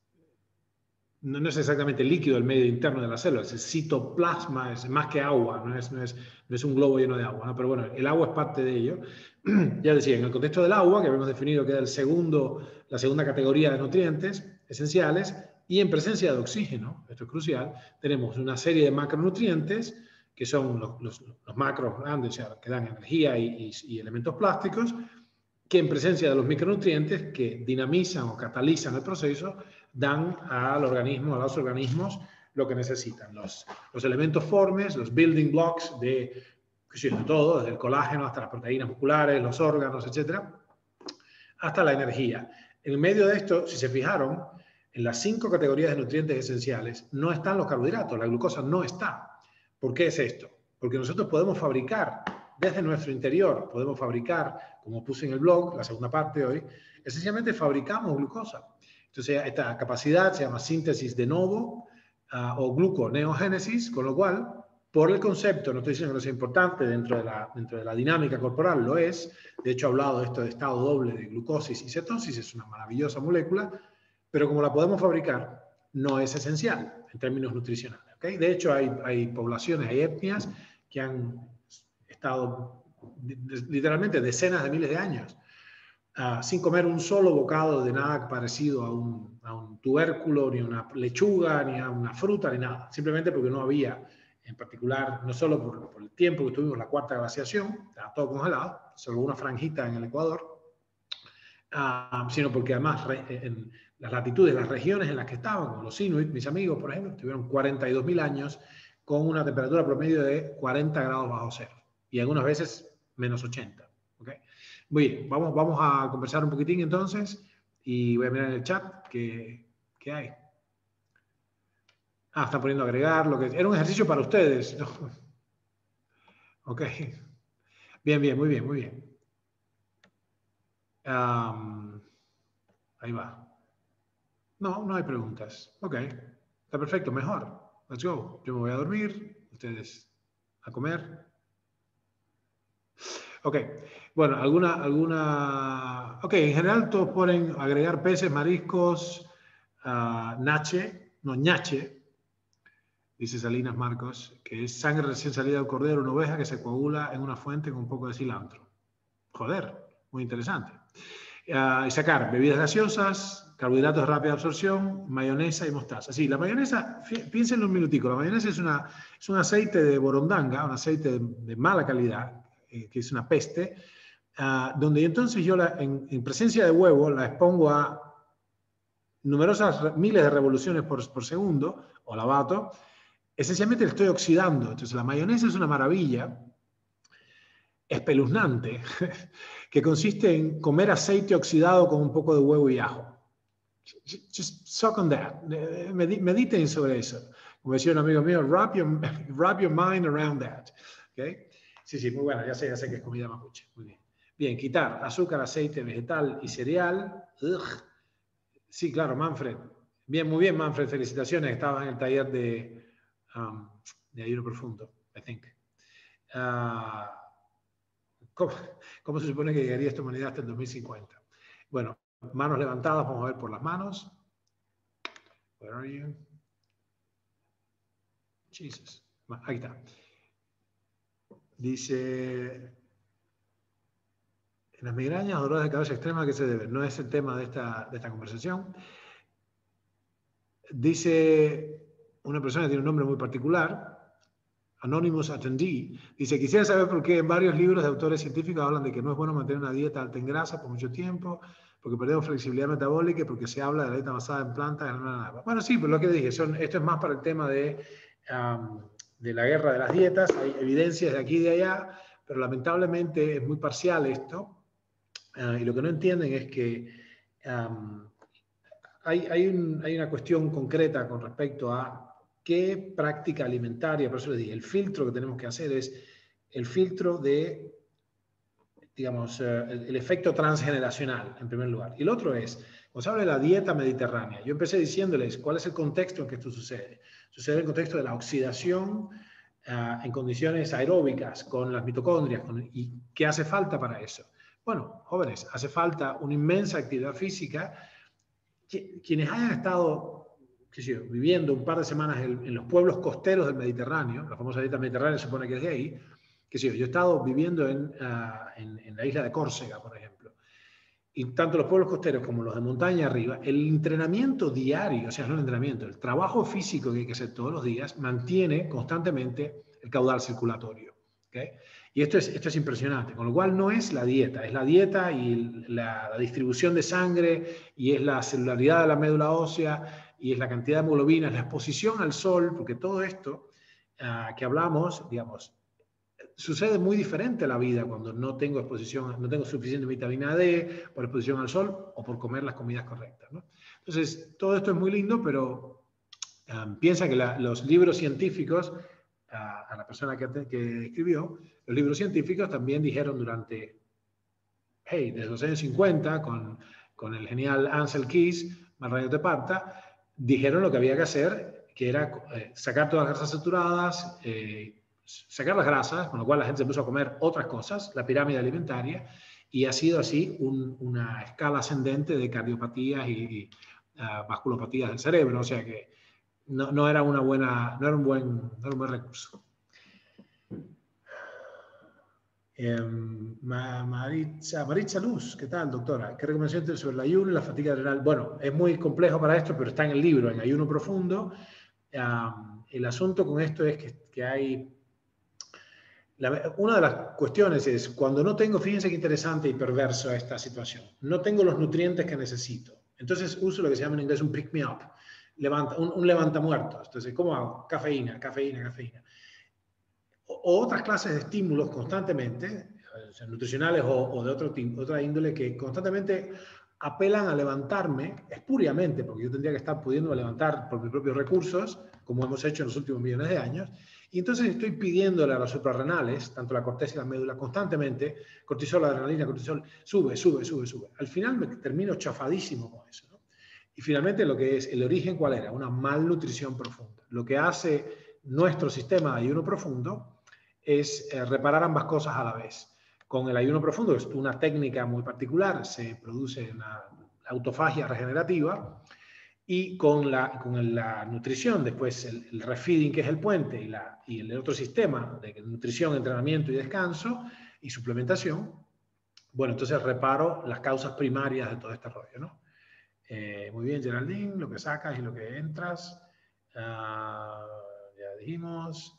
no, no es exactamente el líquido del medio interno de la célula, es el citoplasma, es más que agua, no es, no es, no es un globo lleno de agua, ¿no? Pero bueno, el agua es parte de ello. Ya decía, en el contexto del agua, que habíamos definido que era el segundo, la segunda categoría de nutrientes esenciales, y en presencia de oxígeno, esto es crucial, tenemos una serie de macronutrientes, que son los, los, los macros grandes, o sea, que dan energía y, y, y elementos plásticos, que en presencia de los micronutrientes que dinamizan o catalizan el proceso, dan al organismo, a los organismos lo que necesitan. Los, los elementos formes, los building blocks de, de todo, desde el colágeno hasta las proteínas musculares, los órganos, etcétera, hasta la energía. En medio de esto, si se fijaron, en las cinco categorías de nutrientes esenciales no están los carbohidratos, la glucosa no está. ¿Por qué es esto? Porque nosotros podemos fabricar desde nuestro interior, podemos fabricar, como puse en el blog, la segunda parte de hoy, esencialmente fabricamos glucosa. Entonces, esta capacidad se llama síntesis de novo uh, o gluconeogénesis, con lo cual, por el concepto, no estoy diciendo que no sea importante dentro de, la, dentro de la dinámica corporal, lo es. De hecho, he hablado de esto de estado doble de glucosis y cetosis, es una maravillosa molécula, pero como la podemos fabricar, no es esencial en términos nutricionales. ¿Okay? De hecho, hay, hay poblaciones, hay etnias que han estado literalmente decenas de miles de años uh, sin comer un solo bocado de nada parecido a un, a un tubérculo, ni a una lechuga, ni a una fruta, ni nada. Simplemente porque no había, en particular, no solo por, por el tiempo que tuvimos la cuarta glaciación, estaba todo congelado, solo una franjita en el Ecuador, uh, sino porque además en las latitudes, las regiones en las que estaban, como los Inuit, mis amigos, por ejemplo, tuvieron cuarenta y dos mil años con una temperatura promedio de cuarenta grados bajo cero y algunas veces menos ochenta. ¿Okay? Muy bien, vamos, vamos a conversar un poquitín entonces y voy a mirar en el chat qué, qué hay. Ah, están poniendo agregar, lo que era un ejercicio para ustedes. ¿No? Ok. Bien, bien, muy bien, muy bien. Um, ahí va. No, no hay preguntas. Ok, está perfecto, mejor. Let's go. Yo me voy a dormir, ustedes a comer. Ok, bueno, alguna, alguna... Ok, en general todos ponen agregar peces, mariscos, uh, nache, no, ñache, dice Salinas Marcos, que es sangre recién salida del cordero, una oveja que se coagula en una fuente con un poco de cilantro. Joder, muy interesante. Uh, y sacar bebidas gaseosas, carbohidratos de rápida absorción, mayonesa y mostaza. Sí, la mayonesa, piénsenlo un minutico, la mayonesa es, una, es un aceite de borondanga, un aceite de, de mala calidad, eh, que es una peste, uh, donde entonces yo la, en, en presencia de huevo la expongo a numerosas miles de revoluciones por, por segundo, o la bato, esencialmente la estoy oxidando. Entonces la mayonesa es una maravilla, espeluznante que consiste en comer aceite oxidado con un poco de huevo y ajo. Just suck on that. Mediten sobre eso. Como decía un amigo mío, wrap your, wrap your mind around that. ¿Okay? Sí, sí, muy bueno. Ya sé, ya sé que es comida mapuche. Muy bien. Bien, quitar azúcar, aceite vegetal y cereal. Ugh. Sí, claro, Manfred. Bien, muy bien, Manfred. Felicitaciones. Estaba en el taller de, um, de ayuno profundo, I think. Uh, ¿cómo, ¿Cómo se supone que llegaría esta humanidad hasta el dos mil cincuenta? Bueno, manos levantadas, vamos a ver por las manos. Where are you? Jesus. Ahí está. Dice, en las migrañas o dolores de cabeza extrema, ¿a qué se debe? No es el tema de esta, de esta conversación. Dice una persona que tiene un nombre muy particular, Anonymous Attendee, dice, quisiera saber por qué en varios libros de autores científicos hablan de que no es bueno mantener una dieta alta en grasa por mucho tiempo, porque perdemos flexibilidad metabólica y porque se habla de la dieta basada en plantas. Bueno, sí, pero lo que dije, son, esto es más para el tema de, um, de la guerra de las dietas. Hay evidencias de aquí y de allá, pero lamentablemente es muy parcial esto. Uh, y lo que no entienden es que um, hay, hay, un, hay una cuestión concreta con respecto a qué práctica alimentaria, por eso les dije, el filtro que tenemos que hacer es el filtro de, digamos, uh, el, el efecto transgeneracional, en primer lugar. Y el otro es, cuando se habla de la dieta mediterránea, yo empecé diciéndoles cuál es el contexto en que esto sucede. Sucede en el contexto de la oxidación uh, en condiciones aeróbicas, con las mitocondrias, con, y qué hace falta para eso. Bueno, jóvenes, hace falta una inmensa actividad física. Quienes hayan estado qué sé yo, viviendo un par de semanas en, en los pueblos costeros del Mediterráneo, la famosa dieta mediterránea se supone que es de ahí, qué sé yo, yo he estado viviendo en, uh, en, en la isla de Córcega, por ejemplo, y tanto los pueblos costeros como los de montaña arriba, el entrenamiento diario, o sea, no el entrenamiento, el trabajo físico que hay que hacer todos los días, mantiene constantemente el caudal circulatorio. ¿Okay? Y esto es, esto es impresionante, con lo cual no es la dieta, es la dieta y la, la distribución de sangre, y es la celularidad de la médula ósea, y es la cantidad de hemoglobina, es la exposición al sol, porque todo esto uh, que hablamos, digamos, sucede muy diferente a la vida cuando no tengo exposición, no tengo suficiente vitamina D por exposición al sol o por comer las comidas correctas, ¿no? Entonces, todo esto es muy lindo, pero um, piensa que la, los libros científicos, uh, a la persona que, que escribió, los libros científicos también dijeron durante, hey, desde los años cincuenta, con, con el genial Ansel Keys, Marrayo de Parta, dijeron lo que había que hacer, que era eh, sacar todas las grasas saturadas, eh, sacar las grasas, con lo cual la gente se puso a comer otras cosas, la pirámide alimentaria, y ha sido así un, una escala ascendente de cardiopatías y, y uh, vasculopatías del cerebro, o sea que no, no era una buena, no era un buen, no era un buen recurso. Eh, Maritza, Maritza Luz, ¿qué tal, doctora? ¿Qué recomendación tiene sobre el ayuno y la fatiga adrenal? Bueno, es muy complejo para esto, pero está en el libro, en Ayuno Profundo. Um, el asunto con esto es que, que hay... La, una de las cuestiones es, cuando no tengo, fíjense qué interesante y perverso esta situación, no tengo los nutrientes que necesito. Entonces uso lo que se llama en inglés un pick me up, levanta, un, un levantamuertos. Entonces, ¿cómo hago? Cafeína, cafeína, cafeína. O otras clases de estímulos constantemente, o sea, nutricionales o, o de otro tipo, otra índole, que constantemente apelan a levantarme espuriamente, porque yo tendría que estar pudiendo levantar por mis propios recursos, como hemos hecho en los últimos millones de años, y entonces estoy pidiéndole a los suprarrenales, tanto la corteza y la médula, constantemente, cortisol, adrenalina, cortisol, sube, sube, sube, sube. Al final me termino chafadísimo con eso, ¿no? Y finalmente lo que es, el origen, ¿cuál era? Una malnutrición profunda. Lo que hace nuestro sistema de ayuno profundo es eh, reparar ambas cosas a la vez. Con el ayuno profundo, es una técnica muy particular, se produce una autofagia regenerativa, y con la, con la nutrición, después el, el refeeding, que es el puente, y, la, y el otro sistema de nutrición, entrenamiento y descanso y suplementación, bueno, entonces reparo las causas primarias de todo este rollo, ¿no? Eh, muy bien, Geraldine, lo que sacas y lo que entras. Uh, ya dijimos.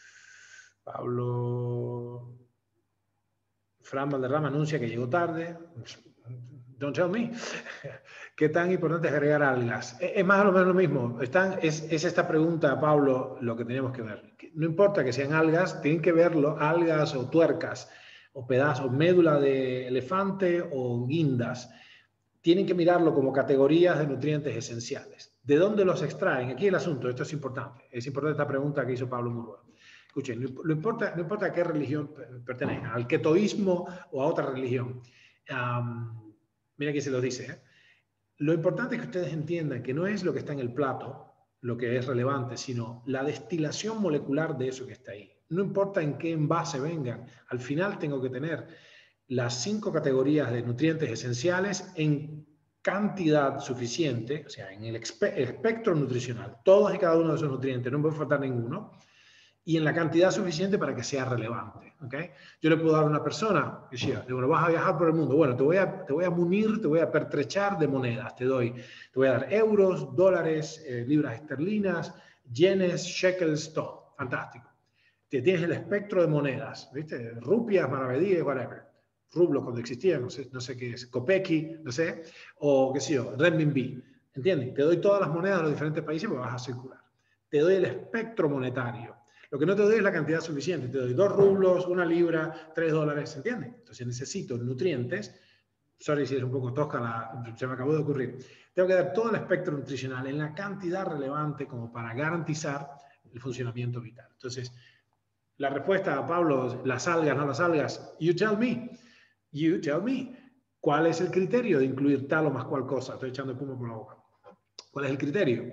Pablo... Fran Valderrama anuncia que llegó tarde. Don't tell me. ¿Qué tan importante es agregar algas? Es más o menos lo mismo. Están, es, es esta pregunta, Pablo, lo que tenemos que ver. No importa que sean algas, tienen que verlo, algas o tuercas o pedazos, médula de elefante o guindas. Tienen que mirarlo como categorías de nutrientes esenciales. ¿De dónde los extraen? Aquí el asunto, esto es importante. Es importante esta pregunta que hizo Pablo Murúa. Escuchen, no importa, no importa a qué religión pertenezcan, al ketoísmo o a otra religión. Um, mira aquí se lo dice. ¿eh? Lo importante es que ustedes entiendan que no es lo que está en el plato lo que es relevante, sino la destilación molecular de eso que está ahí. No importa en qué envase vengan, al final tengo que tener las cinco categorías de nutrientes esenciales en cantidad suficiente, o sea, en el espectro nutricional, todos y cada uno de esos nutrientes, no me puede faltar ninguno, y en la cantidad suficiente para que sea relevante. ¿Okay? Yo le puedo dar a una persona, que decía, bueno, vas a viajar por el mundo, bueno, te voy, a, te voy a munir, te voy a pertrechar de monedas, te doy, te voy a dar euros, dólares, eh, libras esterlinas, yenes, shekels, todo, fantástico. Te tienes el espectro de monedas, ¿viste? Rupias, maravedíes, whatever. Rublos cuando existían, no sé, no sé qué es, kopeki, no sé, o qué sé yo, renminbi, ¿entiendes? Te doy todas las monedas de los diferentes países porque vas a circular. Te doy el espectro monetario. Lo que no te doy es la cantidad suficiente. Te doy dos rublos, una libra, tres dólares, ¿entiendes? Entonces necesito nutrientes. Sorry si es un poco tosca, la, se me acabó de ocurrir. Tengo que dar todo el espectro nutricional en la cantidad relevante como para garantizar el funcionamiento vital. Entonces, la respuesta a Pablo, las algas, no las algas, you tell me, you tell me. ¿Cuál es el criterio de incluir tal o más cual cosa? Estoy echando espuma por la boca. ¿Cuál es el criterio?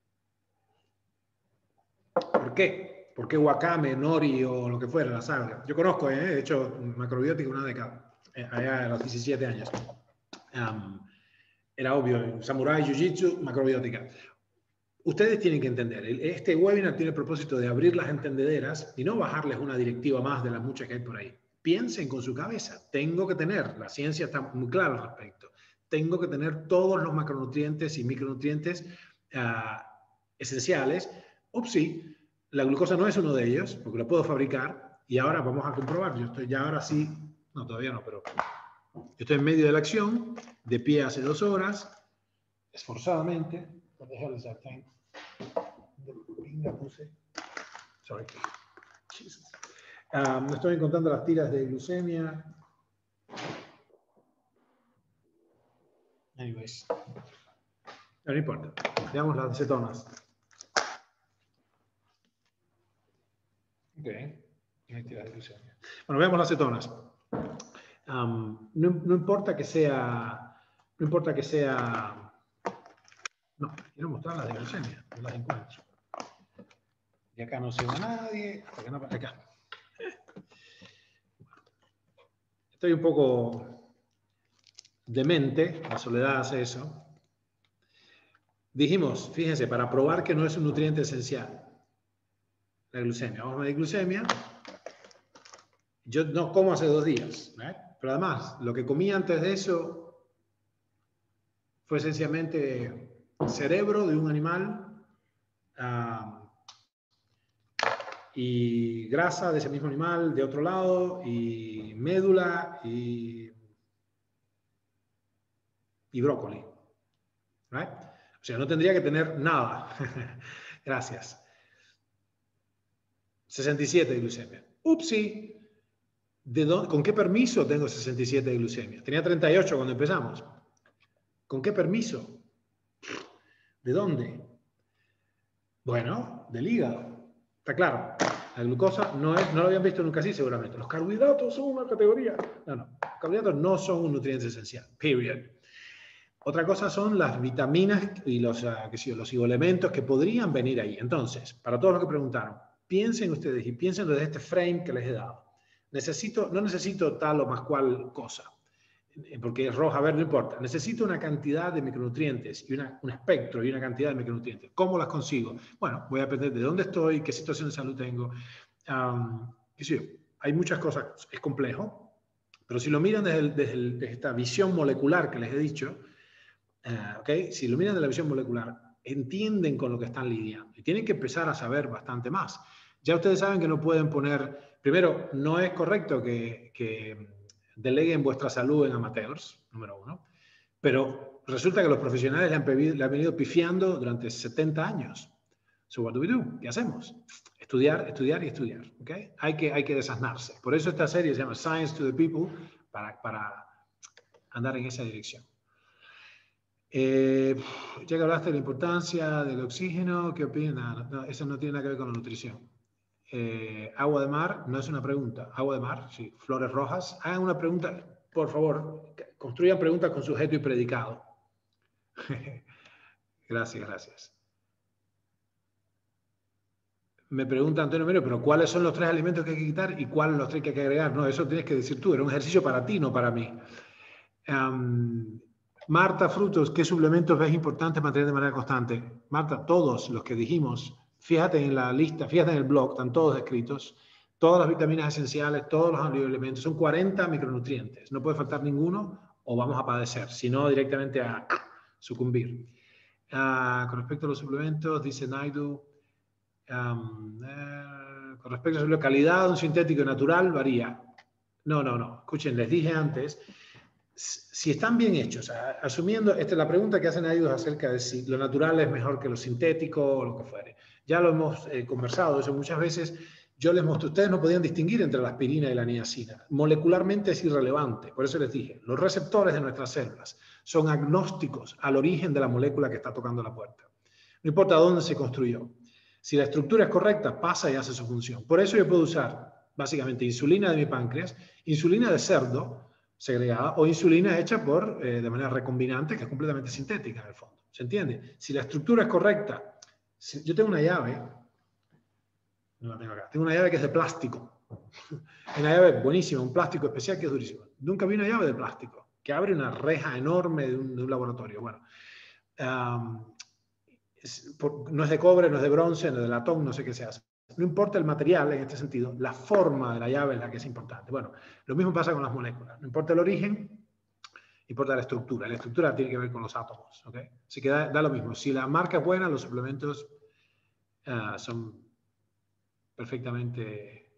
¿Por qué? ¿Por qué wakame, nori o lo que fuera, las algas? Yo conozco, ¿eh? He hecho macrobiótica una década, eh, allá a los diecisiete años. Um, era obvio, samurai, jiu-jitsu, macrobiótica. Ustedes tienen que entender, este webinar tiene el propósito de abrir las entendederas y no bajarles una directiva más de las muchas que hay por ahí. Piensen con su cabeza, tengo que tener, la ciencia está muy clara al respecto, tengo que tener todos los macronutrientes y micronutrientes uh, esenciales. Upsi, la glucosa no es uno de ellos, porque lo puedo fabricar, y ahora vamos a comprobar. Yo estoy ya ahora sí, no, todavía no, pero yo estoy en medio de la acción, de pie hace dos horas, esforzadamente. What the hell is that thing? Pinga puse. Sorry. Jesus. Um, me estoy encontrando las tiras de glucemia. Anyways. No, no importa. Veamos las cetonas. Ok, hay tiras de glucemia. Bueno, veamos las cetonas. Um, no, no importa que sea, no importa que sea, no, quiero mostrar las de glucemia, no las encuentro. Y acá no se ve a nadie, acá, no, acá. Estoy un poco demente, la soledad hace eso. Dijimos, fíjense, para probar que no es un nutriente esencial, la glucemia. Vamos a medir glucemia. Yo no como hace dos días, ¿eh? Pero además, lo que comí antes de eso fue esencialmente cerebro de un animal uh, y grasa de ese mismo animal de otro lado y médula y, y brócoli. ¿Right? O sea, no tendría que tener nada. Gracias. sesenta y siete de glucemia. Upsi. ¿De dónde, ¿Con qué permiso tengo sesenta y siete de glucemia? Tenía treinta y ocho cuando empezamos. ¿Con qué permiso? ¿De dónde? Bueno, del hígado. Está claro. La glucosa no es, no lo habían visto nunca así seguramente. Los carbohidratos son una categoría. No, no. Los carbohidratos no son un nutriente esencial. Period. Otra cosa son las vitaminas y los, uh, qué sé yo, los oligoelementos que podrían venir ahí. Entonces, para todos los que preguntaron, piensen ustedes y piensen desde este frame que les he dado. Necesito, no necesito tal o más cual cosa, porque es roja, verde, no importa. Necesito una cantidad de micronutrientes y una, un espectro y una cantidad de micronutrientes. ¿Cómo las consigo? Bueno, voy a depender de dónde estoy, qué situación de salud tengo. Um, qué sé yo, hay muchas cosas, es complejo, pero si lo miran desde, el, desde, el, desde esta visión molecular que les he dicho, uh, ¿okay? Si lo miran desde la visión molecular, entienden con lo que están lidiando y tienen que empezar a saber bastante más. Ya ustedes saben que no pueden poner, primero, no es correcto que, que deleguen vuestra salud en amateurs, número uno, pero resulta que los profesionales le han, pedido, le han venido pifiando durante setenta años. So what do we do? ¿Qué hacemos? Estudiar, estudiar y estudiar. ¿Okay? Hay que, hay que desasnarse. Por eso esta serie se llama Science to the People, para, para andar en esa dirección. Eh, ya que hablaste de la importancia del oxígeno, ¿qué opinas? No, eso no tiene nada que ver con la nutrición. Eh, agua de mar no es una pregunta. Agua de mar, sí. Flores rojas. Hagan una pregunta, por favor. Construyan preguntas con sujeto y predicado. Gracias, gracias. Me pregunta Antonio Mero, pero ¿cuáles son los tres alimentos que hay que quitar y cuáles los tres que hay que agregar? No, eso tienes que decir tú. Era un ejercicio para ti, no para mí. Um, Marta Frutos, ¿qué suplementos ves importantes mantener de manera constante? Marta, todos los que dijimos, fíjate en la lista, fíjate en el blog, están todos escritos, todas las vitaminas esenciales, todos los alimentos, son cuarenta micronutrientes, no puede faltar ninguno o vamos a padecer, sino directamente a sucumbir. Uh, con respecto a los suplementos, dice Naidu, um, eh, con respecto a la calidad de un sintético natural, varía. No, no, no, escuchen, les dije antes, si están bien hechos, asumiendo, esta es la pregunta que hacen a ellos acerca de si lo natural es mejor que lo sintético o lo que fuere. Ya lo hemos eh, conversado, eso muchas veces yo les mostré, ustedes no podían distinguir entre la aspirina y la niacina. Molecularmente es irrelevante, por eso les dije, los receptores de nuestras células son agnósticos al origen de la molécula que está tocando la puerta. No importa dónde se construyó. Si la estructura es correcta, pasa y hace su función. Por eso yo puedo usar básicamente insulina de mi páncreas, insulina de cerdo, segregada, o insulina hecha por, eh, de manera recombinante, que es completamente sintética en el fondo. ¿Se entiende? Si la estructura es correcta, si, yo tengo una llave, no la tengo acá, tengo una llave que es de plástico. Una llave buenísima, un plástico especial que es durísimo. Nunca vi una llave de plástico, que abre una reja enorme de un, de un laboratorio. Bueno, um, es, por, no es de cobre, no es de bronce, no es de latón, no sé qué se hace. No importa el material en este sentido, la forma de la llave es la que es importante. Bueno, lo mismo pasa con las moléculas. No importa el origen, importa la estructura. La estructura tiene que ver con los átomos. ¿Okay? Así que da, da lo mismo. Si la marca es buena, los suplementos uh, son perfectamente...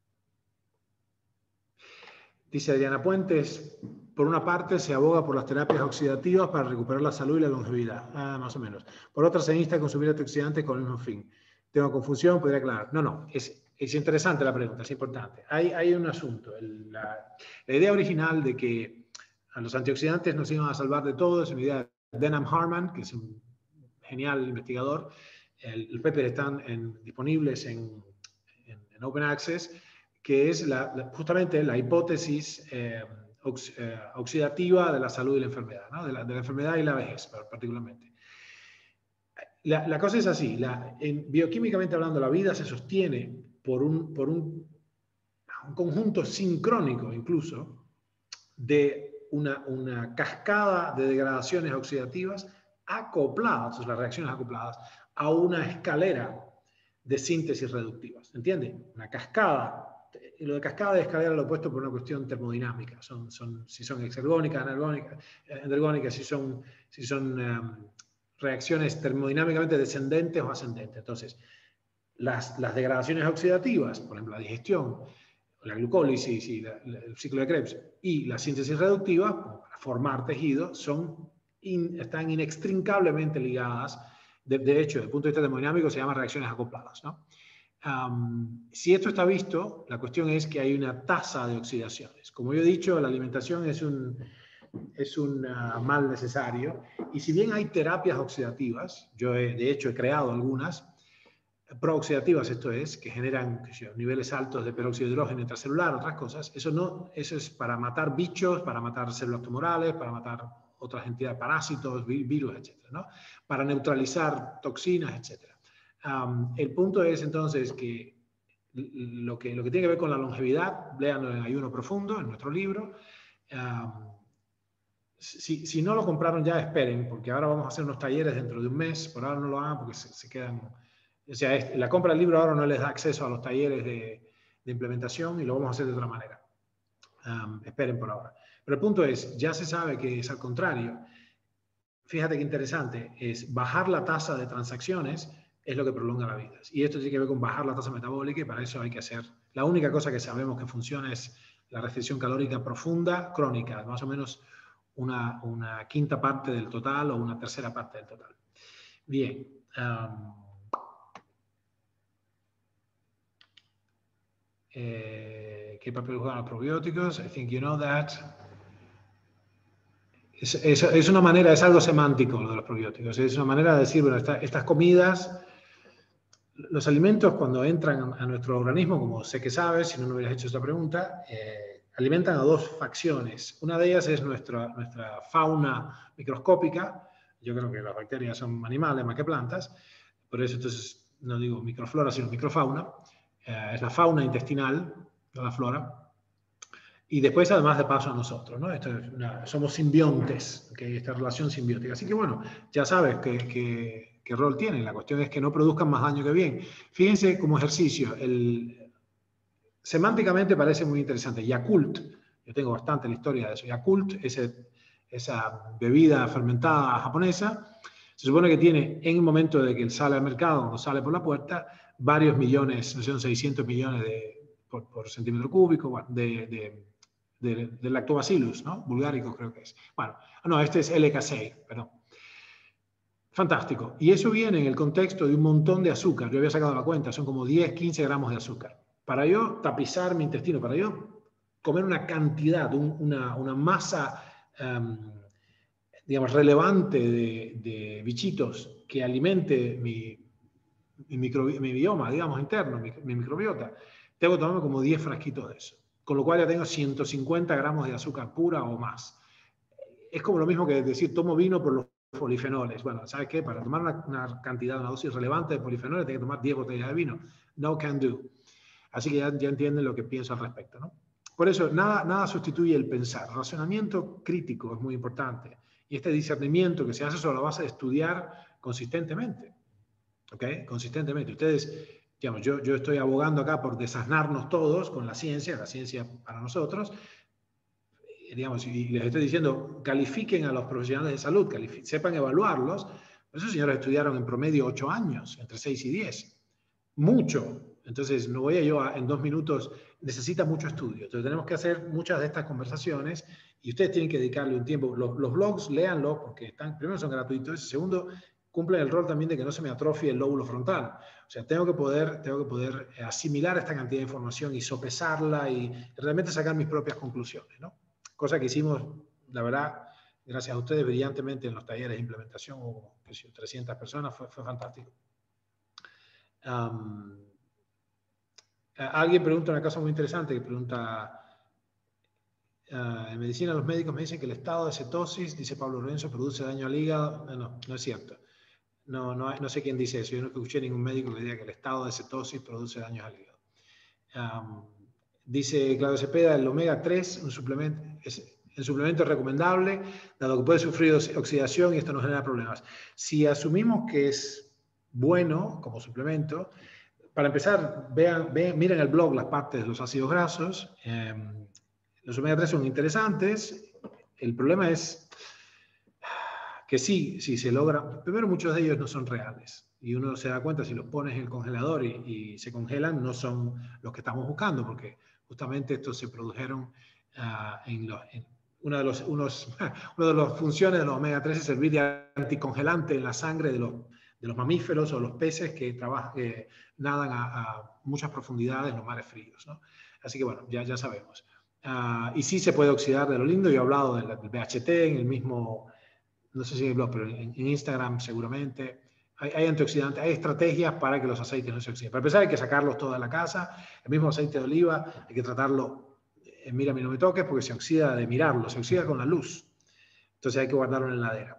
Dice Adriana Puentes, por una parte se aboga por las terapias oxidativas para recuperar la salud y la longevidad. Ah, más o menos. Por otra se insta a consumir antioxidantes con el mismo fin. Tengo confusión, podría aclarar. No, no, es, es interesante la pregunta, es importante. Hay, hay un asunto. El, la, la idea original de que a los antioxidantes nos iban a salvar de todo es una idea de Denham Harman, que es un genial investigador. El, el paper están en, disponibles en, en, en Open Access, que es la, la, justamente la hipótesis eh, ox, eh, oxidativa de la salud y la enfermedad, ¿no? de, la, de la enfermedad y la vejez particularmente. La, la cosa es así, la, en, bioquímicamente hablando, la vida se sostiene por un, por un, un conjunto sincrónico incluso de una, una cascada de degradaciones oxidativas acopladas, las reacciones acopladas, a una escalera de síntesis reductivas. ¿Entiende? Una cascada. Y lo de cascada y escalera lo he puesto por una cuestión termodinámica. Son, son, si son exergónicas, energónicas, endergónicas, si son... Si son um, reacciones termodinámicamente descendentes o ascendentes. Entonces, las, las degradaciones oxidativas, por ejemplo, la digestión, la glucólisis y la, la, el ciclo de Krebs y la síntesis reductiva, para formar tejido, son in, están inextricablemente ligadas. De, de hecho, desde el punto de vista termodinámico se llaman reacciones acopladas, ¿no? Um, si esto está visto, la cuestión es que hay una tasa de oxidaciones. Como yo he dicho, la alimentación es un... es un uh, mal necesario, y si bien hay terapias oxidativas, yo he, de hecho he creado algunas, prooxidativas esto es, que generan qué sé yo, niveles altos de peróxido de hidrógeno intracelular, otras cosas, eso, no, eso es para matar bichos, para matar células tumorales, para matar otras entidades, parásitos, virus, etcétera, ¿no? Para neutralizar toxinas, etcétera. Um, el punto es entonces que lo, que lo que tiene que ver con la longevidad, léanlo en Ayuno Profundo, en nuestro libro. Um, Si, si no lo compraron ya, esperen, porque ahora vamos a hacer unos talleres dentro de un mes. Por ahora no lo hagan porque se, se quedan... O sea, es, la compra del libro ahora no les da acceso a los talleres de, de implementación y lo vamos a hacer de otra manera. Um, esperen por ahora. Pero el punto es, ya se sabe que es al contrario. Fíjate qué interesante, es bajar la tasa de transacciones es lo que prolonga la vida. Y esto tiene que ver con bajar la tasa metabólica y para eso hay que hacer... La única cosa que sabemos que funciona es la restricción calórica profunda, crónica, más o menos... Una, una quinta parte del total o una tercera parte del total. Bien. Um, Eh, ¿Qué papel juegan los probióticos? I think you know that. Es, es, es una manera, es algo semántico lo de los probióticos. Es una manera de decir, bueno, esta, estas comidas, los alimentos cuando entran a nuestro organismo, como sé que sabes, si no me hubieras hecho esta pregunta, eh, alimentan a dos facciones. Una de ellas es nuestra, nuestra fauna microscópica. Yo creo que las bacterias son animales más que plantas. Por eso entonces no digo microflora, sino microfauna. Eh, es la fauna intestinal, no la flora. Y después, además, de paso a nosotros, ¿no? Esto es una, somos simbiontes, ¿okay? Esta relación simbiótica. Así que, bueno, ya sabes qué que, que rol tienen. La cuestión es que no produzcan más daño que bien. Fíjense como ejercicio, el, semánticamente parece muy interesante. Yakult, yo tengo bastante la historia de eso. Yakult, ese, esa bebida fermentada japonesa, se supone que tiene, en el momento de que sale al mercado, cuando sale por la puerta, varios millones, no sé, seiscientos millones de, por, por centímetro cúbico, bueno, de... de de, de lactobacillus, ¿no? Bulgárico creo que es. Bueno, no, este es L K seis, perdón. Fantástico. Y eso viene en el contexto de un montón de azúcar. Yo había sacado la cuenta, son como diez, quince gramos de azúcar. Para yo tapizar mi intestino, para yo comer una cantidad, un, una, una masa, um, digamos, relevante de, de bichitos que alimente mi, mi, micro, mi bioma, digamos, interno, mi, mi microbiota, tengo que tomarme como diez frasquitos de eso. Con lo cual ya tengo ciento cincuenta gramos de azúcar pura o más. Es como lo mismo que decir, tomo vino por los polifenoles. Bueno, ¿sabes qué? Para tomar una, una cantidad, una dosis relevante de polifenoles, tengo que tomar diez botellas de vino. No can do. Así que ya, ya entienden lo que pienso al respecto, ¿no? Por eso, nada, nada sustituye el pensar. El razonamiento crítico es muy importante. Y este discernimiento que se hace sobre la base de estudiar consistentemente. ¿Ok? Consistentemente. Ustedes... Digamos, yo, yo estoy abogando acá por desasnarnos todos con la ciencia, la ciencia para nosotros, digamos, y les estoy diciendo, califiquen a los profesionales de salud, sepan evaluarlos. Esos señores estudiaron en promedio ocho años, entre seis y diez. Mucho. Entonces, no voy a yo a, en dos minutos, necesita mucho estudio. Entonces, tenemos que hacer muchas de estas conversaciones y ustedes tienen que dedicarle un tiempo. Los, los blogs, léanlos porque están, primero son gratuitos y segundo, cumplen el rol también de que no se me atrofie el lóbulo frontal. O sea, tengo que poder, tengo que poder asimilar esta cantidad de información y sopesarla y realmente sacar mis propias conclusiones, ¿no? Cosa que hicimos, la verdad, gracias a ustedes, brillantemente en los talleres de implementación, hubo trescientas personas, fue, fue fantástico. Um, alguien pregunta una cosa muy interesante, que pregunta, uh, en medicina los médicos me dicen que el estado de cetosis, dice Pablo Lorenzo, produce daño al hígado. No, no, no es cierto. No, no, no sé quién dice eso. Yo no escuché ningún médico que diga que el estado de cetosis produce daños al hígado. Um, dice Claudio Cepeda, el omega tres, un suplemento, es, el suplemento es recomendable, dado que puede sufrir oxidación y esto no genera problemas. Si asumimos que es bueno como suplemento, para empezar, vean, vean, miren el blog las partes de los ácidos grasos. Eh, los omega tres son interesantes. El problema es que sí, sí se logra. Primero, muchos de ellos no son reales. Y uno se da cuenta, si los pones en el congelador y, y se congelan, no son los que estamos buscando, porque justamente estos se produjeron uh, en, los, en una de los, unos, una de las funciones de los omega tres es servir de anticongelante en la sangre de los, de los mamíferos o los peces que, trabajan, que nadan a, a muchas profundidades en los mares fríos, ¿no? Así que bueno, ya, ya sabemos. Uh, y sí se puede oxidar de lo lindo. Yo he hablado del, del B H T en el mismo... No sé si en el blog, pero en, en Instagram seguramente hay, hay antioxidantes, hay estrategias para que los aceites no se oxiden. Para empezar hay que sacarlos todos de la casa, el mismo aceite de oliva hay que tratarlo en mira y no me toques porque se oxida de mirarlo, se oxida con la luz. Entonces hay que guardarlo en la heladera.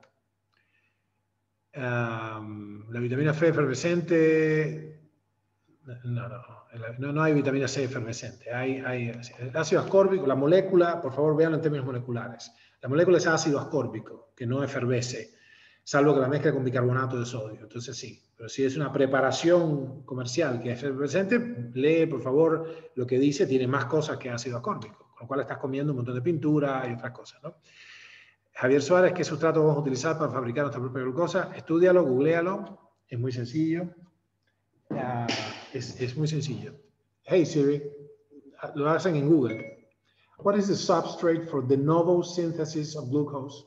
Um, la vitamina F efervescente, no, no, no, no hay vitamina C efervescente, hay, hay el ácido ascórbico, la molécula, por favor véanlo en términos moleculares. La molécula es ácido ascórbico, que no efervesce, salvo que la mezcla con bicarbonato de sodio. Entonces sí, pero si es una preparación comercial que es efervescente, lee por favor lo que dice, tiene más cosas que ácido ascórbico, con lo cual estás comiendo un montón de pintura y otras cosas, ¿no? Javier Suárez, ¿qué sustrato vamos a utilizar para fabricar nuestra propia glucosa? Estúdialo, googléalo, es muy sencillo. Uh, es, es muy sencillo. Hey Siri, lo hacen en Google. What is the substrate for de novo synthesis of glucose?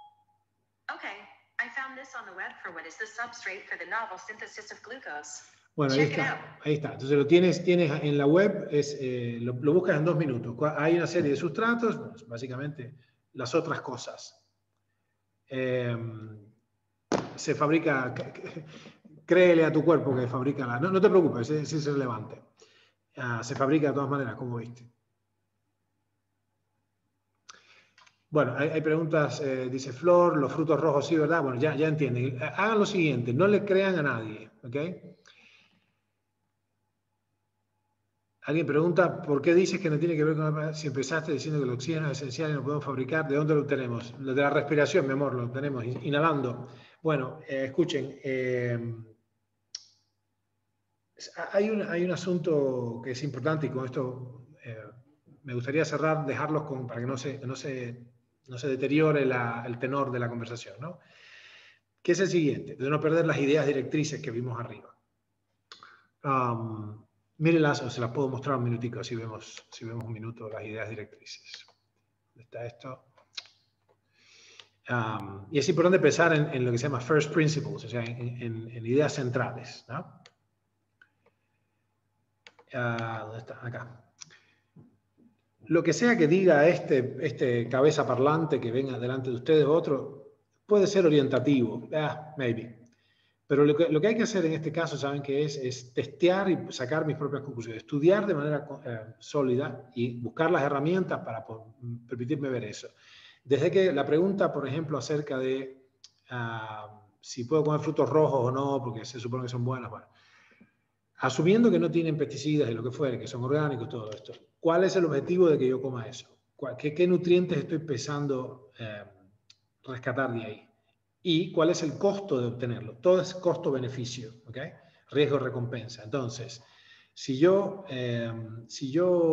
Okay, I found this on the web for what is the substrate for the novel synthesis of glucose. Bueno, ahí está, ahí está. Entonces lo tienes, tienes en la web, es, eh, lo, lo buscas en dos minutos. Hay una serie de sustratos, bueno, básicamente las otras cosas. Eh, se fabrica, créele a tu cuerpo que fabrica la... No, no te preocupes, es, es relevante. Uh, se fabrica de todas maneras, como viste. Bueno, hay, hay preguntas, eh, dice Flor, los frutos rojos, sí, ¿verdad? Bueno, ya, ya entienden. Hagan lo siguiente, no le crean a nadie, ¿ok? Alguien pregunta, ¿por qué dices que no tiene que ver con la... Si empezaste diciendo que el oxígeno es esencial y no podemos fabricar, ¿de dónde lo obtenemos? Lo de la respiración, mi amor, lo obtenemos inhalando. Bueno, eh, escuchen, eh, hay, un, hay un asunto que es importante y con esto eh, me gustaría cerrar, dejarlos con, para que no se, no se, no se deteriore la, el tenor de la conversación, ¿no? Que es el siguiente, de no perder las ideas directrices que vimos arriba. Um, mírenlas, o se las puedo mostrar un minutico, si vemos, si vemos un minuto las ideas directrices. ¿Dónde está esto? Um, y es importante pensar en, en lo que se llama first principles, o sea, en, en, en ideas centrales, ¿no? Uh, ¿Dónde está? Acá. Lo que sea que diga este, este cabeza parlante que venga delante de ustedes o otro, puede ser orientativo, ah, maybe. Pero lo que, lo que hay que hacer en este caso, ¿saben qué es? Es testear y sacar mis propias conclusiones. Estudiar de manera eh, sólida y buscar las herramientas para por, permitirme ver eso. Desde que la pregunta, por ejemplo, acerca de uh, si puedo comer frutos rojos o no, porque se supone que son buenos, bueno, asumiendo que no tienen pesticidas y lo que fuere, que son orgánicos, todo esto, ¿cuál es el objetivo de que yo coma eso? ¿Qué, qué nutrientes estoy pensando eh, rescatar de ahí? ¿Y cuál es el costo de obtenerlo? Todo es costo-beneficio, ¿ok? Riesgo-recompensa. Entonces, si yo, eh, si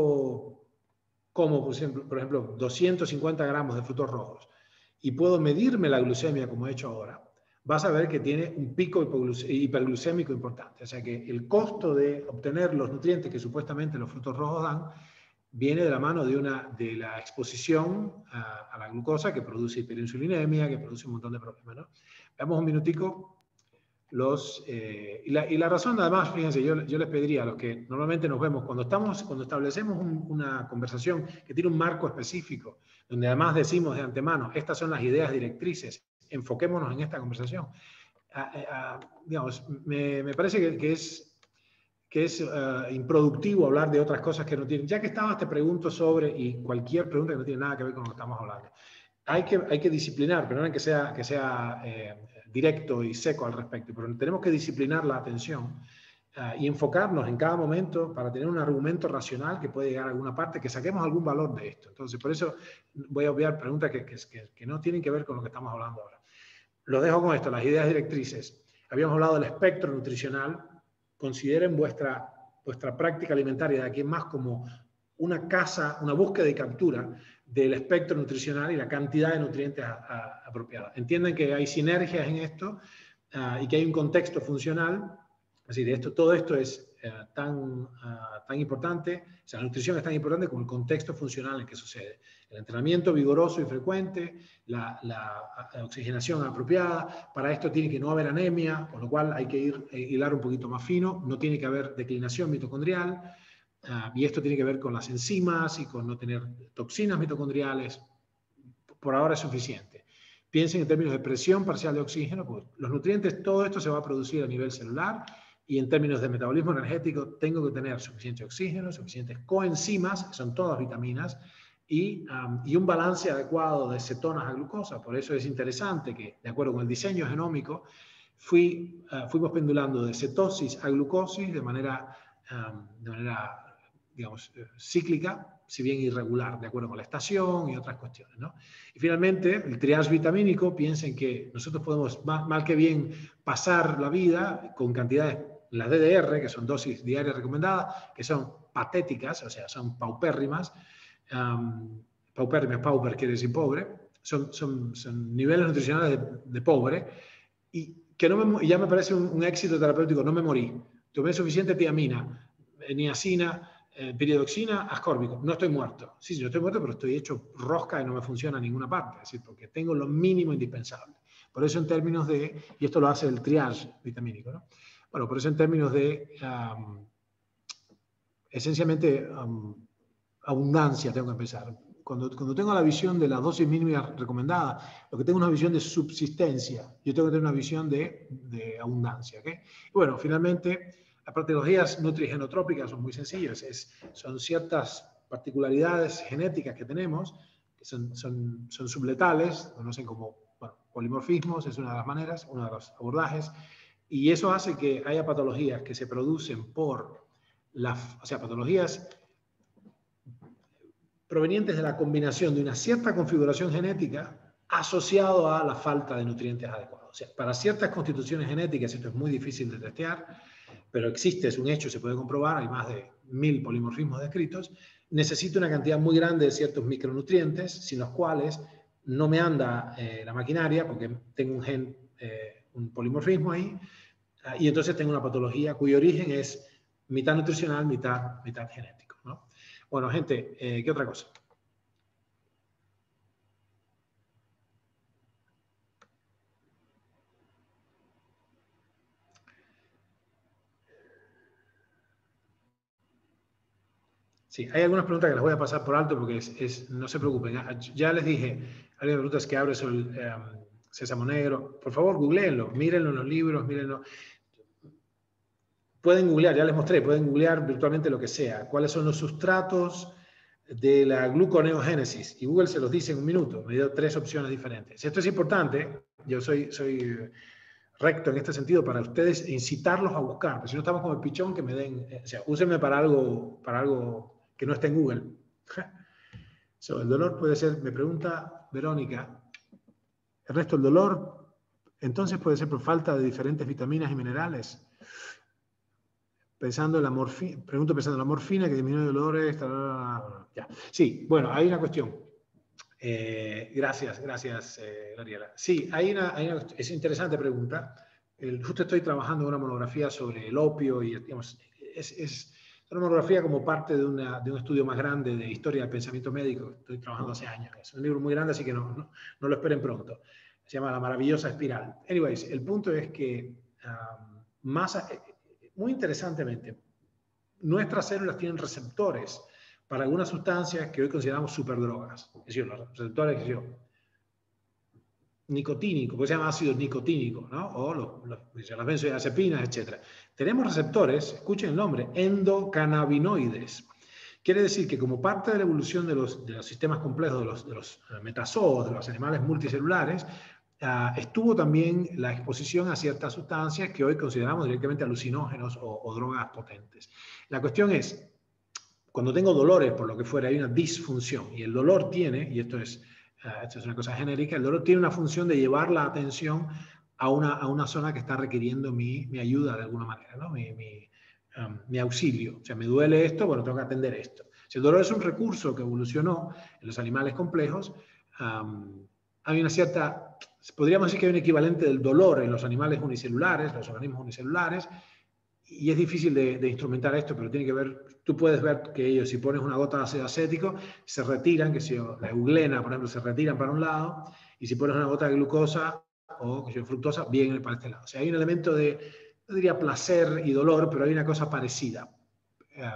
yo como, por ejemplo, por ejemplo, doscientos cincuenta gramos de frutos rojos y puedo medirme la glucemia como he hecho ahora, vas a ver que tiene un pico hiperglucémico importante. O sea que el costo de obtener los nutrientes que supuestamente los frutos rojos dan viene de la mano de, una, de la exposición a, a la glucosa que produce hiperinsulinemia, que produce un montón de problemas, ¿no? Veamos un minutico los... Eh, y, la, y la razón, además, fíjense, yo, yo les pediría a los que normalmente nos vemos, cuando, estamos, cuando establecemos un, una conversación que tiene un marco específico, donde además decimos de antemano, estas son las ideas directrices, enfoquémonos en esta conversación. A, a, digamos, me, me parece que, que es... que es uh, improductivo hablar de otras cosas que no tienen. Ya que estabas, te pregunto sobre, y cualquier pregunta que no tiene nada que ver con lo que estamos hablando. Hay que, hay que disciplinar, pero no que sea, que sea eh, directo y seco al respecto, pero tenemos que disciplinar la atención uh, y enfocarnos en cada momento para tener un argumento racional que puede llegar a alguna parte, que saquemos algún valor de esto. Entonces, por eso voy a obviar preguntas que, que, que, que no tienen que ver con lo que estamos hablando ahora. Lo dejo con esto, las ideas directrices. Habíamos hablado del espectro nutricional. Consideren vuestra, vuestra práctica alimentaria de aquí en más como una casa, una búsqueda y captura del espectro nutricional y la cantidad de nutrientes a, a, apropiada. Entienden que hay sinergias en esto uh, y que hay un contexto funcional. Es decir, esto, todo esto es uh, tan, uh, tan importante, o sea, la nutrición es tan importante como el contexto funcional en que sucede. El entrenamiento vigoroso y frecuente, la, la, la oxigenación apropiada, para esto tiene que no haber anemia, con lo cual hay que ir, eh, hilar un poquito más fino, no tiene que haber declinación mitocondrial, uh, y esto tiene que ver con las enzimas y con no tener toxinas mitocondriales. Por ahora es suficiente. Piensen en términos de presión parcial de oxígeno, pues los nutrientes, todo esto se va a producir a nivel celular, y en términos de metabolismo energético tengo que tener suficiente oxígeno, suficientes coenzimas, que son todas vitaminas, y, um, y un balance adecuado de cetonas a glucosa. Por eso es interesante que, de acuerdo con el diseño genómico, fui, uh, fuimos pendulando de cetosis a glucosis de manera, um, de manera digamos, cíclica, si bien irregular, de acuerdo con la estación y otras cuestiones, ¿no? Y finalmente, el triage vitamínico, piensen que nosotros podemos, mal, mal que bien, pasar la vida con cantidades, las D D R, que son dosis diarias recomendadas, que son patéticas, o sea, son paupérrimas. Um, paupérrimas, pauper quiere decir pobre, son, son, son niveles nutricionales de, de pobre, y que no me, y ya me parece un, un éxito terapéutico, no me morí. Tomé suficiente tiamina, niacina, eh, piridoxina, ascórbico, no estoy muerto. Sí, sí, yo estoy muerto, pero estoy hecho rosca y no me funciona en ninguna parte, es decir, porque tengo lo mínimo indispensable. Por eso en términos de, y esto lo hace el triage vitamínico, ¿no? Bueno, por eso en términos de, um, esencialmente, um, abundancia tengo que empezar. Cuando, cuando tengo la visión de la dosis mínima recomendada, lo que tengo es una visión de subsistencia. Yo tengo que tener una visión de, de abundancia. ¿Okay? Y bueno, finalmente, las patologías nutrigenotrópicas son muy sencillas. Es, son ciertas particularidades genéticas que tenemos, que son, son, son subletales, conocen como bueno, polimorfismos, es una de las maneras, uno de los abordajes. Y eso hace que haya patologías que se producen por, la, o sea, patologías provenientes de la combinación de una cierta configuración genética asociado a la falta de nutrientes adecuados. O sea, para ciertas constituciones genéticas, esto es muy difícil de testear, pero existe, es un hecho, se puede comprobar, hay más de mil polimorfismos descritos, necesito una cantidad muy grande de ciertos micronutrientes, sin los cuales no me anda eh, la maquinaria, porque tengo un gen, eh, un polimorfismo ahí, uh, y entonces tengo una patología cuyo origen es mitad nutricional, mitad, mitad genético, ¿no? Bueno, gente, eh, ¿qué otra cosa? Sí, hay algunas preguntas que las voy a pasar por alto porque es, es, no se preocupen. Ya les dije, hay preguntas que abre sobre el um, sésamo negro. Por favor, googleenlo, mírenlo en los libros, mírenlo. Pueden googlear, ya les mostré, pueden googlear virtualmente lo que sea. ¿Cuáles son los sustratos de la gluconeogénesis? Y Google se los dice en un minuto. Me dio tres opciones diferentes. Esto es importante. Yo soy, soy recto en este sentido para ustedes incitarlos a buscar. Porque si no estamos como el pichón que me den... O sea, úsenme para algo, para algo que no esté en Google. So, el dolor puede ser, me pregunta Verónica, Ernesto, el dolor entonces puede ser por falta de diferentes vitaminas y minerales. Pensando en la morfina, pregunto pensando en la morfina que disminuye dolores, ya. Sí, bueno, hay una cuestión. Eh, gracias, gracias, eh, Gabriela. Sí, hay una, hay una, es interesante pregunta. El, justo estoy trabajando en una monografía sobre el opio y, digamos, es, es una monografía como parte de, una, de un estudio más grande de historia del pensamiento médico. Estoy trabajando hace años. Es un libro muy grande, así que no, no, no lo esperen pronto. Se llama La maravillosa espiral. Anyways, el punto es que um, más... Muy interesantemente, nuestras células tienen receptores para algunas sustancias que hoy consideramos superdrogas. Es decir, los receptores que yo, nicotínicos, porque se llama ácido nicotínico, ¿no? O los, los, las benzodiazepinas, etcétera. Tenemos receptores, escuchen el nombre, endocannabinoides. Quiere decir que como parte de la evolución de los, de los sistemas complejos, de los, de los metazoos, de los animales multicelulares, Uh, estuvo también la exposición a ciertas sustancias que hoy consideramos directamente alucinógenos o, o drogas potentes. La cuestión es, cuando tengo dolores, por lo que fuera, hay una disfunción, y el dolor tiene, y esto es, uh, esto es una cosa genérica, el dolor tiene una función de llevar la atención a una, a una zona que está requiriendo mi, mi ayuda de alguna manera, ¿no? mi, mi, um, mi auxilio. O sea, me duele esto, bueno, tengo que atender esto. Si el dolor es un recurso que evolucionó en los animales complejos, um, hay una cierta... Podríamos decir que hay un equivalente del dolor en los animales unicelulares, los organismos unicelulares, y es difícil de, de instrumentar esto, pero tiene que ver, tú puedes ver que ellos, si pones una gota de ácido acético, se retiran, que si la euglena, por ejemplo, se retiran para un lado, y si pones una gota de glucosa o que si fructosa, vienen para este lado. O sea, hay un elemento de, no diría placer y dolor, pero hay una cosa parecida. Eh,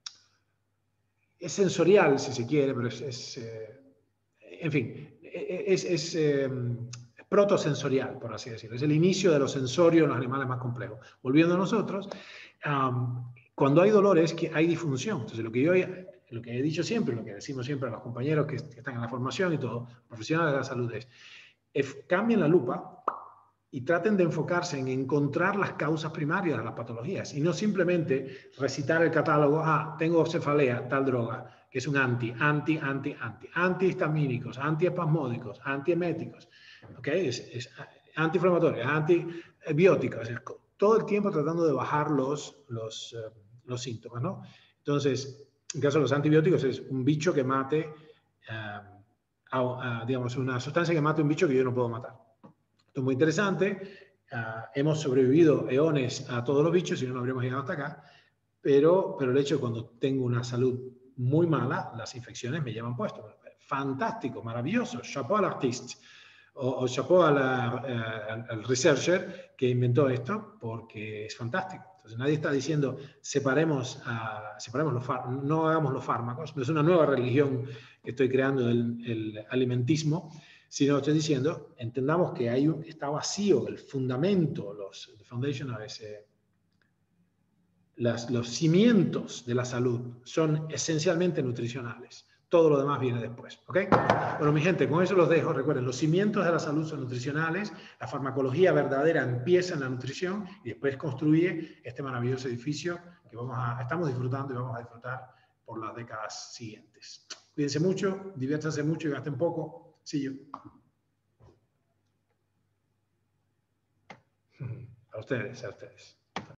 es sensorial, si se quiere, pero es, es eh, en fin, es... es eh, protosensorial, por así decirlo. Es el inicio de los sensorios en los animales más complejos. Volviendo a nosotros, um, cuando hay dolores, que hay disfunción. Entonces, lo que yo he, lo que he dicho siempre, lo que decimos siempre a los compañeros que, que están en la formación y todo, profesionales de la salud, es, es cambien la lupa y traten de enfocarse en encontrar las causas primarias de las patologías y no simplemente recitar el catálogo, ah, tengo cefalea, tal droga, que es un anti, anti, anti, anti, antihistamínicos, antiespasmódicos, antieméticos, ¿okay? Es, es antiinflamatorios, antibióticos, es todo el tiempo tratando de bajar los, los, uh, los síntomas, ¿no? Entonces, en el caso de los antibióticos es un bicho que mate, uh, a, a, digamos, una sustancia que mate un bicho que yo no puedo matar. Esto es muy interesante. Uh, hemos sobrevivido eones a todos los bichos, si no, no habríamos llegado hasta acá. Pero, pero el hecho de cuando tengo una salud muy mala, las infecciones me llevan puesto. Fantástico, maravilloso, chapeau à l'artiste. O, o chapeau a la, eh, al, al researcher que inventó esto, porque es fantástico. Entonces nadie está diciendo separemos, a, separemos los fármacos, no hagamos los fármacos, no es una nueva religión que estoy creando, el, el alimentismo, sino estoy diciendo, entendamos que hay un, está vacío el fundamento, los the foundation es, eh, las, los cimientos de la salud son esencialmente nutricionales. Todo lo demás viene después, ¿ok? Bueno, mi gente, con eso los dejo. Recuerden, los cimientos de la salud son nutricionales. La farmacología verdadera empieza en la nutrición y después construye este maravilloso edificio que vamos a, estamos disfrutando y vamos a disfrutar por las décadas siguientes. Cuídense mucho, diviértanse mucho y gasten poco. See you. A ustedes, a ustedes.